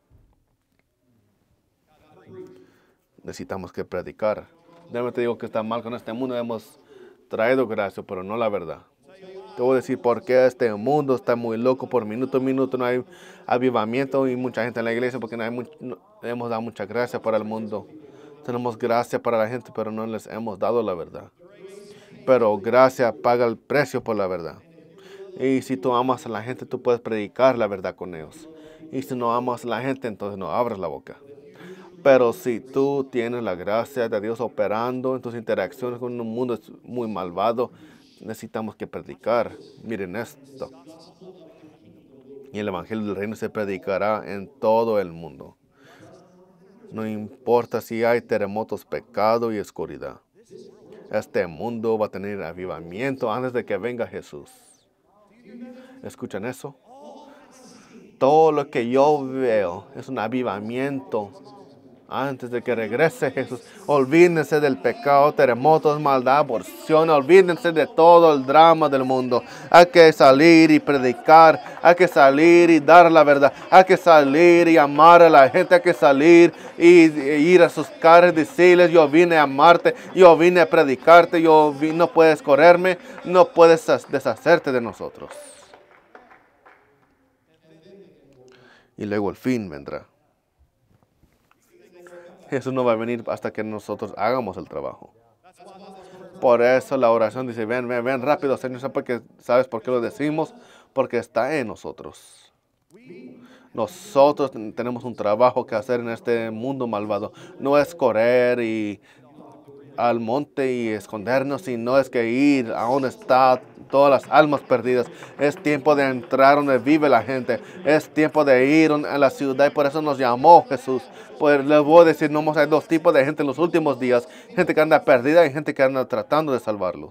Necesitamos que predicar. Déjame te digo que está mal con este mundo. Hemos traído gracia, pero no la verdad. Te voy a decir por qué este mundo está muy loco. Por minuto a minuto no hay avivamiento y mucha gente en la iglesia porque no hemos dado mucha gracia para el mundo. Tenemos gracia para la gente, pero no les hemos dado la verdad. Pero gracia paga el precio por la verdad. Y si tú amas a la gente, tú puedes predicar la verdad con ellos. Y si no amas a la gente, entonces no abres la boca. Pero si tú tienes la gracia de Dios operando en tus interacciones con un mundo muy malvado, necesitamos que predicar. Miren esto. Y el evangelio del reino se predicará en todo el mundo. No importa si hay terremotos, pecado y oscuridad. Este mundo va a tener avivamiento antes de que venga Jesús. ¿Escuchan eso? Todo lo que yo veo es un avivamiento antes de que regrese Jesús. Olvídense del pecado, terremotos, maldad, aborción. Olvídense de todo el drama del mundo. Hay que salir y predicar. Hay que salir y dar la verdad. Hay que salir y amar a la gente. Hay que salir y ir a sus casas y decirles, yo vine a amarte. Yo vine a predicarte. No puedes correrme. No puedes deshacerte de nosotros. Y luego el fin vendrá. Jesús no va a venir hasta que nosotros hagamos el trabajo. Por eso la oración dice, ven rápido, Señor. ¿Sabes por qué lo decimos? Porque está en nosotros. Nosotros tenemos un trabajo que hacer en este mundo malvado. No es correr al monte y escondernos, sino es que ir a donde están todas las almas perdidas. Es tiempo de entrar donde vive la gente. Es tiempo de ir a la ciudad y por eso nos llamó Jesús. Pues les voy a decir, hay dos tipos de gente en los últimos días. Gente que anda perdida y gente que anda tratando de salvarlos.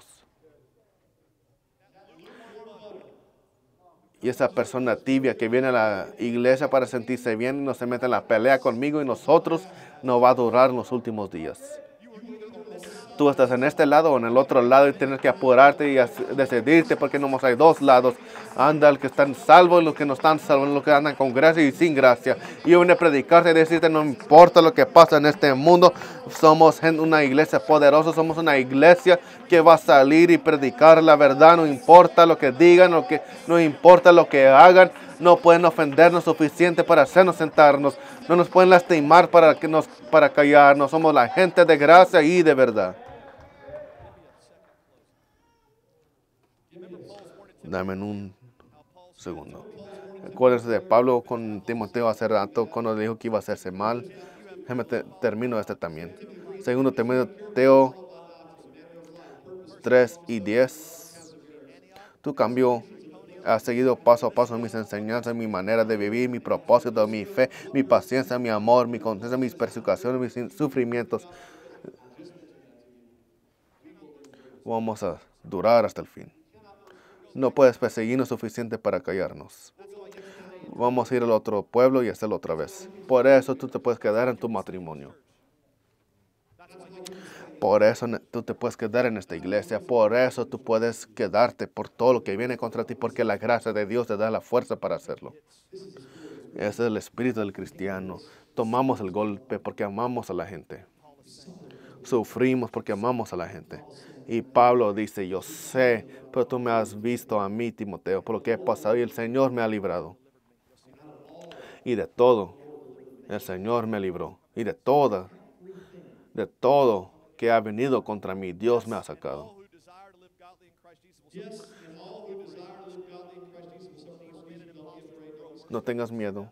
Y esa persona tibia que viene a la iglesia para sentirse bien y no se mete en la pelea conmigo y nosotros, no va a durar en los últimos días. Tú estás en este lado o en el otro lado y tienes que apurarte y decidirte porque nomás hay dos lados. Anda el que están salvos y los que no están salvos, los que andan con gracia y sin gracia. Y yo vine a predicarte y decirte, no importa lo que pasa en este mundo, somos una iglesia poderosa, somos una iglesia que va a salir y predicar la verdad, no importa lo que digan, no importa lo que hagan. No pueden ofendernos suficiente para hacernos sentarnos. No nos pueden lastimar para callarnos. Somos la gente de gracia y de verdad. Dame un segundo. Acuérdense de Pablo con Timoteo hace rato cuando le dijo que iba a hacerse mal. Déjame termino este también. Segundo Timoteo 3:10. Tu cambio has seguido paso a paso mis enseñanzas, mi manera de vivir, mi propósito, mi fe, mi paciencia, mi amor, mi constancia, mis persecuciones, mis sufrimientos. Vamos a durar hasta el fin. No puedes perseguirnos suficiente para callarnos. Vamos a ir al otro pueblo y hacerlo otra vez. Por eso tú te puedes quedar en tu matrimonio. Por eso tú te puedes quedar en esta iglesia. Por eso tú puedes quedarte por todo lo que viene contra ti. Porque la gracia de Dios te da la fuerza para hacerlo. Ese es el espíritu del cristiano. Tomamos el golpe porque amamos a la gente. Sufrimos porque amamos a la gente. Y Pablo dice, yo sé, pero tú me has visto a mí, Timoteo, por lo que he pasado y el Señor me ha librado. Y de todo, el Señor me libró. Y de todo que ha venido contra mí, Dios me ha sacado. No tengas miedo.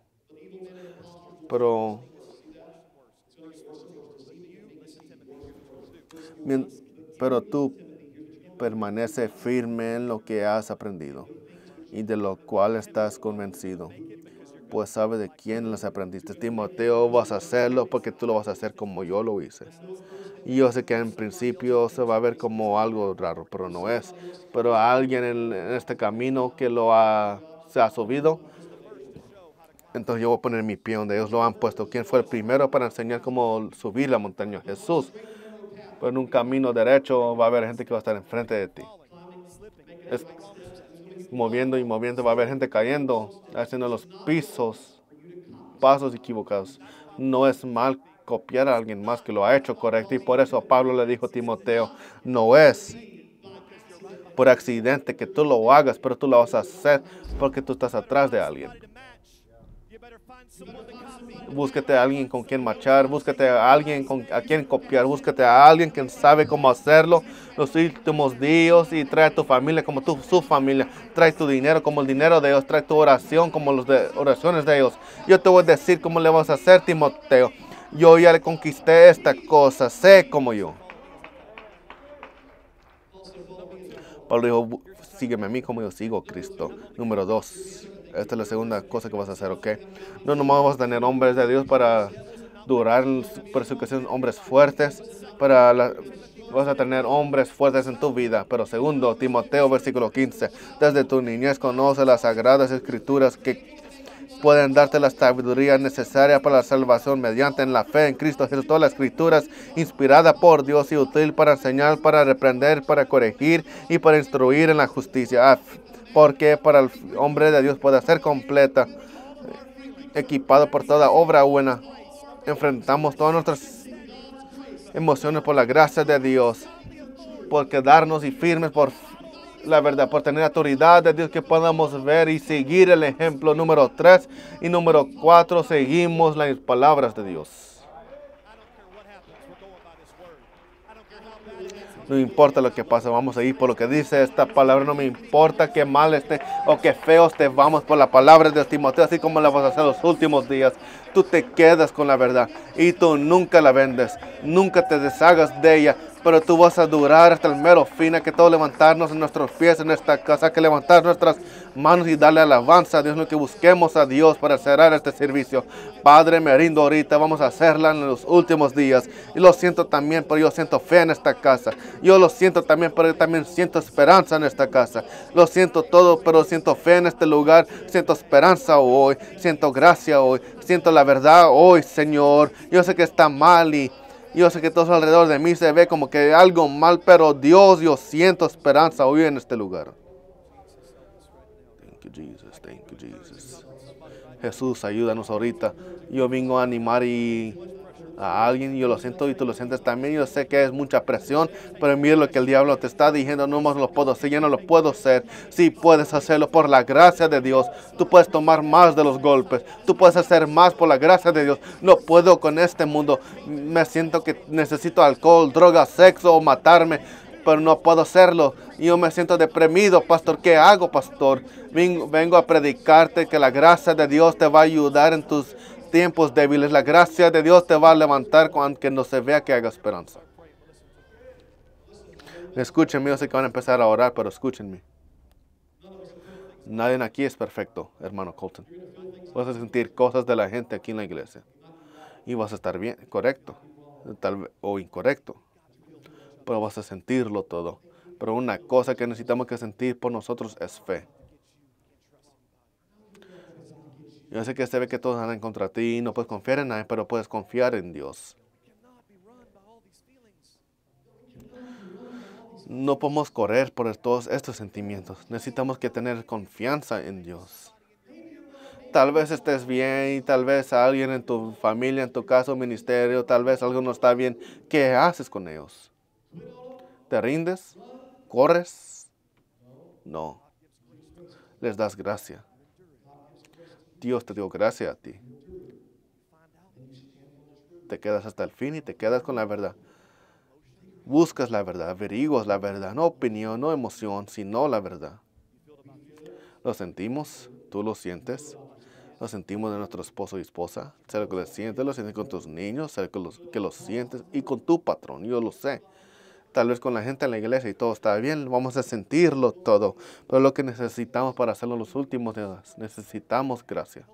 Pero tú Permanece firme en lo que has aprendido y de lo cual estás convencido, pues sabe de quién las aprendiste. Timoteo, vas a hacerlo porque tú lo vas a hacer como yo lo hice. Y yo sé que en principio se va a ver como algo raro, pero no es. Pero alguien en este camino que se ha subido, entonces yo voy a poner mi pie donde ellos lo han puesto. ¿Quién fue el primero para enseñar cómo subir la montaña? Jesús. Pero en un camino derecho va a haber gente que va a estar enfrente de ti. Es moviendo y moviendo, va a haber gente cayendo, haciendo los pasos equivocados. No es mal copiar a alguien más que lo ha hecho correcto, y por eso Pablo le dijo a Timoteo, no es por accidente que tú lo hagas, pero tú lo vas a hacer porque tú estás atrás de alguien. Búsquete a alguien con quien marchar, búsquete a alguien a quien copiar, búsquete a alguien que sabe cómo hacerlo los últimos días, y trae a tu familia como su familia, trae tu dinero como el dinero de ellos, trae tu oración como las oraciones de ellos. Yo te voy a decir cómo le vas a hacer, Timoteo. Yo ya le conquisté esta cosa, sé como yo. Pablo dijo, sígueme a mí como yo sigo a Cristo. Número 2. Esta es la segunda cosa que vas a hacer, ¿ok? No nomás vas a tener hombres de Dios para durar en persecución, hombres fuertes, vas a tener hombres fuertes en tu vida. Pero segundo, Timoteo, versículo 15. Desde tu niñez conoce las sagradas escrituras que pueden darte la sabiduría necesaria para la salvación mediante en la fe en Cristo Jesús. Todas las escrituras inspirada por Dios y útil para enseñar, para reprender, para corregir y para instruir en la justicia. Porque para el hombre de Dios puede ser completa, equipado por toda obra buena. Enfrentamos todas nuestras emociones por la gracia de Dios, por quedarnos y firmes por la verdad, por tener autoridad de Dios, que podamos ver y seguir el ejemplo. Número 3 y número 4, seguimos las palabras de Dios. No importa lo que pase, vamos a ir por lo que dice esta palabra. No me importa que mal esté o que feo esté, vamos por la palabra de Timoteo, así como la vas a hacer los últimos días. Tú te quedas con la verdad y tú nunca la vendes, nunca te deshagas de ella, pero tú vas a durar hasta el mero fin, a que todos levantarnos en nuestros pies en esta casa, que levantar nuestras manos y darle alabanza a Dios, lo que busquemos a Dios para cerrar este servicio. Padre, me rindo ahorita, vamos a hacerla en los últimos días, y lo siento también, pero yo siento fe en esta casa. Yo lo siento también, pero yo también siento esperanza en esta casa. Lo siento todo, pero siento fe en este lugar, siento esperanza hoy, siento gracia hoy, siento la verdad hoy, Señor. Yo sé que está mal y yo sé que todo alrededor de mí se ve como que algo mal, pero Dios, yo siento esperanza hoy en este lugar. Thank you, Jesus. Thank you, Jesus. Jesús, ayúdanos ahorita. Yo vengo a animar a alguien, yo lo siento y tú lo sientes también. Yo sé que es mucha presión, pero mira lo que el diablo te está diciendo. No más lo puedo hacer, yo no lo puedo hacer. Sí, puedes hacerlo por la gracia de Dios. Tú puedes tomar más de los golpes, tú puedes hacer más por la gracia de Dios. No puedo con este mundo. Me siento que necesito alcohol, drogas, sexo o matarme, pero no puedo hacerlo. Yo me siento deprimido, pastor. ¿Qué hago, pastor? Vengo a predicarte que la gracia de Dios te va a ayudar en tus tiempos débiles. La gracia de Dios te va a levantar aunque no se vea que haya esperanza. Escúchenme, yo sé que van a empezar a orar, pero escúchenme. Nadie aquí es perfecto, hermano Colton. Vas a sentir cosas de la gente aquí en la iglesia. Y vas a estar bien, correcto, tal vez, o incorrecto. Pero vas a sentirlo todo. Pero una cosa que necesitamos que sentir por nosotros es fe. Yo sé que se ve que todos andan contra ti, no puedes confiar en nadie, pero puedes confiar en Dios. No podemos correr por todos estos sentimientos. Necesitamos que tener confianza en Dios. Tal vez estés bien y tal vez alguien en tu familia, en tu casa, ministerio, tal vez algo no está bien. ¿Qué haces con ellos? ¿Te rindes? ¿Corres? No. Les das gracia. Dios te dio gracia a ti. Te quedas hasta el fin y te quedas con la verdad. Buscas la verdad, averiguas la verdad, no opinión, no emoción, sino la verdad. Lo sentimos, tú lo sientes, lo sentimos de nuestro esposo y esposa, sé lo sientes con tus niños, sé que lo sientes y con tu patrón, yo lo sé. Tal vez con la gente en la iglesia y todo está bien, vamos a sentirlo todo. Pero lo que necesitamos para hacerlo los últimos días, necesitamos gracia.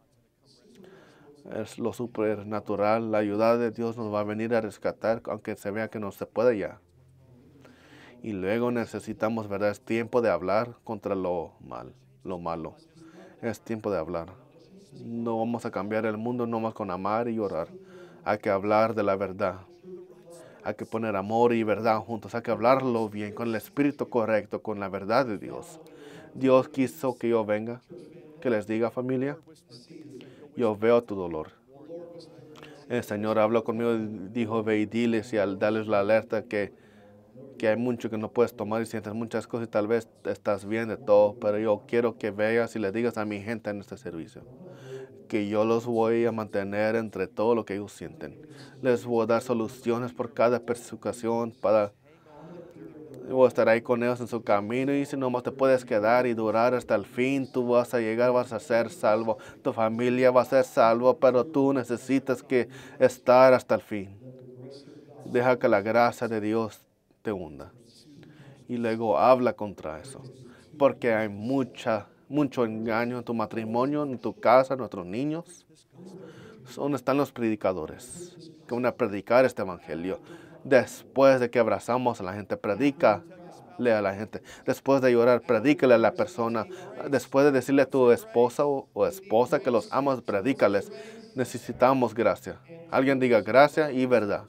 Es lo supernatural, la ayuda de Dios nos va a venir a rescatar, aunque se vea que no se puede ya. Y luego necesitamos, ¿verdad? Es tiempo de hablar contra lo malo. Es tiempo de hablar. No vamos a cambiar el mundo nomás con amar y orar. Hay que hablar de la verdad. Hay que poner amor y verdad juntos. Hay que hablarlo bien, con el espíritu correcto, con la verdad de Dios. Dios quiso que yo venga, que les diga, familia, yo veo tu dolor. El Señor habló conmigo y dijo, ve y diles y al darles la alerta que hay mucho que no puedes tomar y sientes muchas cosas y tal vez estás bien de todo, pero yo quiero que veas y le digas a mi gente en este servicio que yo los voy a mantener entre todo lo que ellos sienten. Les voy a dar soluciones por cada persecución voy a estar ahí con ellos en su camino y si nomás te puedes quedar y durar hasta el fin, tú vas a llegar, vas a ser salvo, tu familia va a ser salvo, pero tú necesitas que estar hasta el fin. Deja que la gracia de Dios te hunda. Y luego habla contra eso. Porque hay mucho engaño en tu matrimonio, en tu casa, en nuestros niños. ¿Dónde están los predicadores que van a predicar este evangelio? Después de que abrazamos a la gente, predícale a la gente. Después de llorar, predícale a la persona. Después de decirle a tu esposa o esposa que los amas, predícales. Necesitamos gracia. Alguien diga gracia y verdad.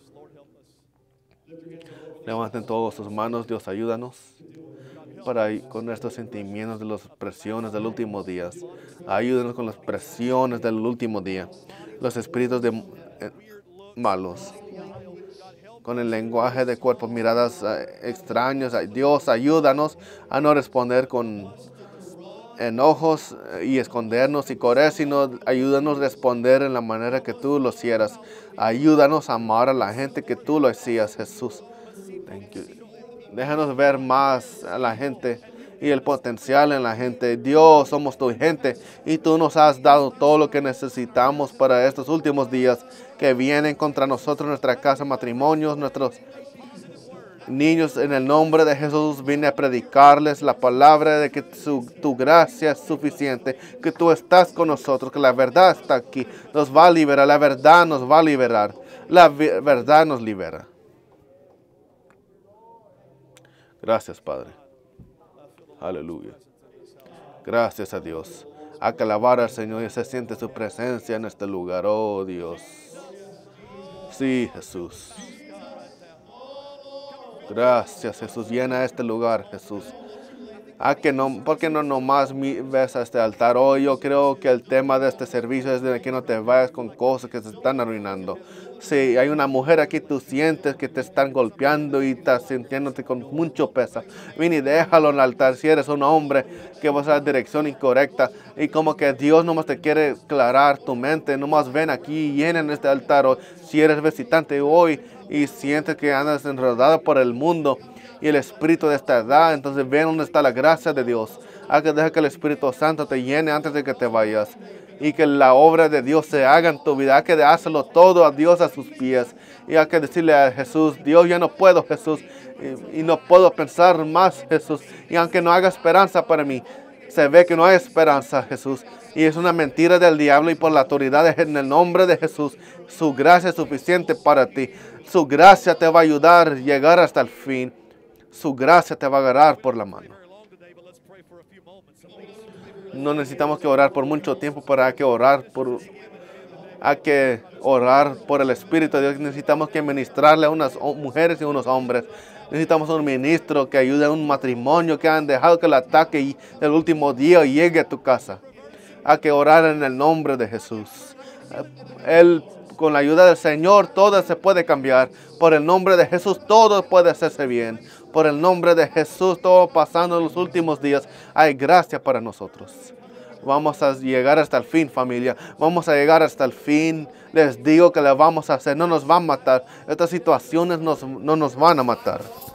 Levanten todos sus manos, Dios ayúdanos con estos sentimientos de las presiones del último día. Ayúdanos con las presiones del último día. Los espíritus malos. Con el lenguaje de cuerpo, miradas extrañas. Dios, ayúdanos a no responder con enojos y escondernos y correr, sino ayúdanos a responder en la manera que tú lo hicieras. Ayúdanos a amar a la gente que tú lo hacías, Jesús. Thank you. Déjanos ver más a la gente y el potencial en la gente. Dios, somos tu gente y tú nos has dado todo lo que necesitamos para estos últimos días que vienen contra nosotros, nuestra casa, matrimonios, nuestros niños. En el nombre de Jesús vine a predicarles la palabra de que tu gracia es suficiente, que tú estás con nosotros, que la verdad está aquí, nos va a liberar, la verdad nos va a liberar, la verdad nos libera. Gracias, Padre. Aleluya. Gracias a Dios. Hay que alabar al Señor y se siente su presencia en este lugar. Oh, Dios. Sí, Jesús. Gracias, Jesús. Llena este lugar, Jesús. ¿Por qué no nomás ves a este altar hoy? Yo creo que el tema de este servicio es de que no te vayas con cosas que se están arruinando. Si hay una mujer aquí, tú sientes que te están golpeando y estás sintiéndote con mucho peso. Ven y déjalo en el altar. Si eres un hombre que vas a la dirección incorrecta y como que Dios nomás te quiere aclarar tu mente, nomás ven aquí y llenen este altar. O si eres visitante hoy y sientes que andas enredado por el mundo y el espíritu de esta edad, entonces ven dónde está la gracia de Dios. Hay que dejar que el Espíritu Santo te llene antes de que te vayas y que la obra de Dios se haga en tu vida. Hay que dárselo todo a Dios a sus pies y hay que decirle a Jesús, Dios, ya no puedo, Jesús, y no puedo pensar más, Jesús, y aunque no haga esperanza para mí, se ve que no hay esperanza, Jesús, y es una mentira del diablo, y por la autoridad en el nombre de Jesús, su gracia es suficiente para ti. Su gracia te va a ayudar a llegar hasta el fin. Su gracia te va a agarrar por la mano. No necesitamos que orar por mucho tiempo, pero hay que orar por el Espíritu de Dios. Necesitamos que ministrarle a unas mujeres y unos hombres. Necesitamos un ministro que ayude a un matrimonio que han dejado que el ataque el último día llegue a tu casa. Hay que orar en el nombre de Jesús. Con la ayuda del Señor, todo se puede cambiar. Por el nombre de Jesús, todo puede hacerse bien. Por el nombre de Jesús, todo pasando en los últimos días, hay gracia para nosotros. Vamos a llegar hasta el fin, familia. Vamos a llegar hasta el fin. Les digo que le vamos a hacer. No nos van a matar. Estas situaciones no nos van a matar.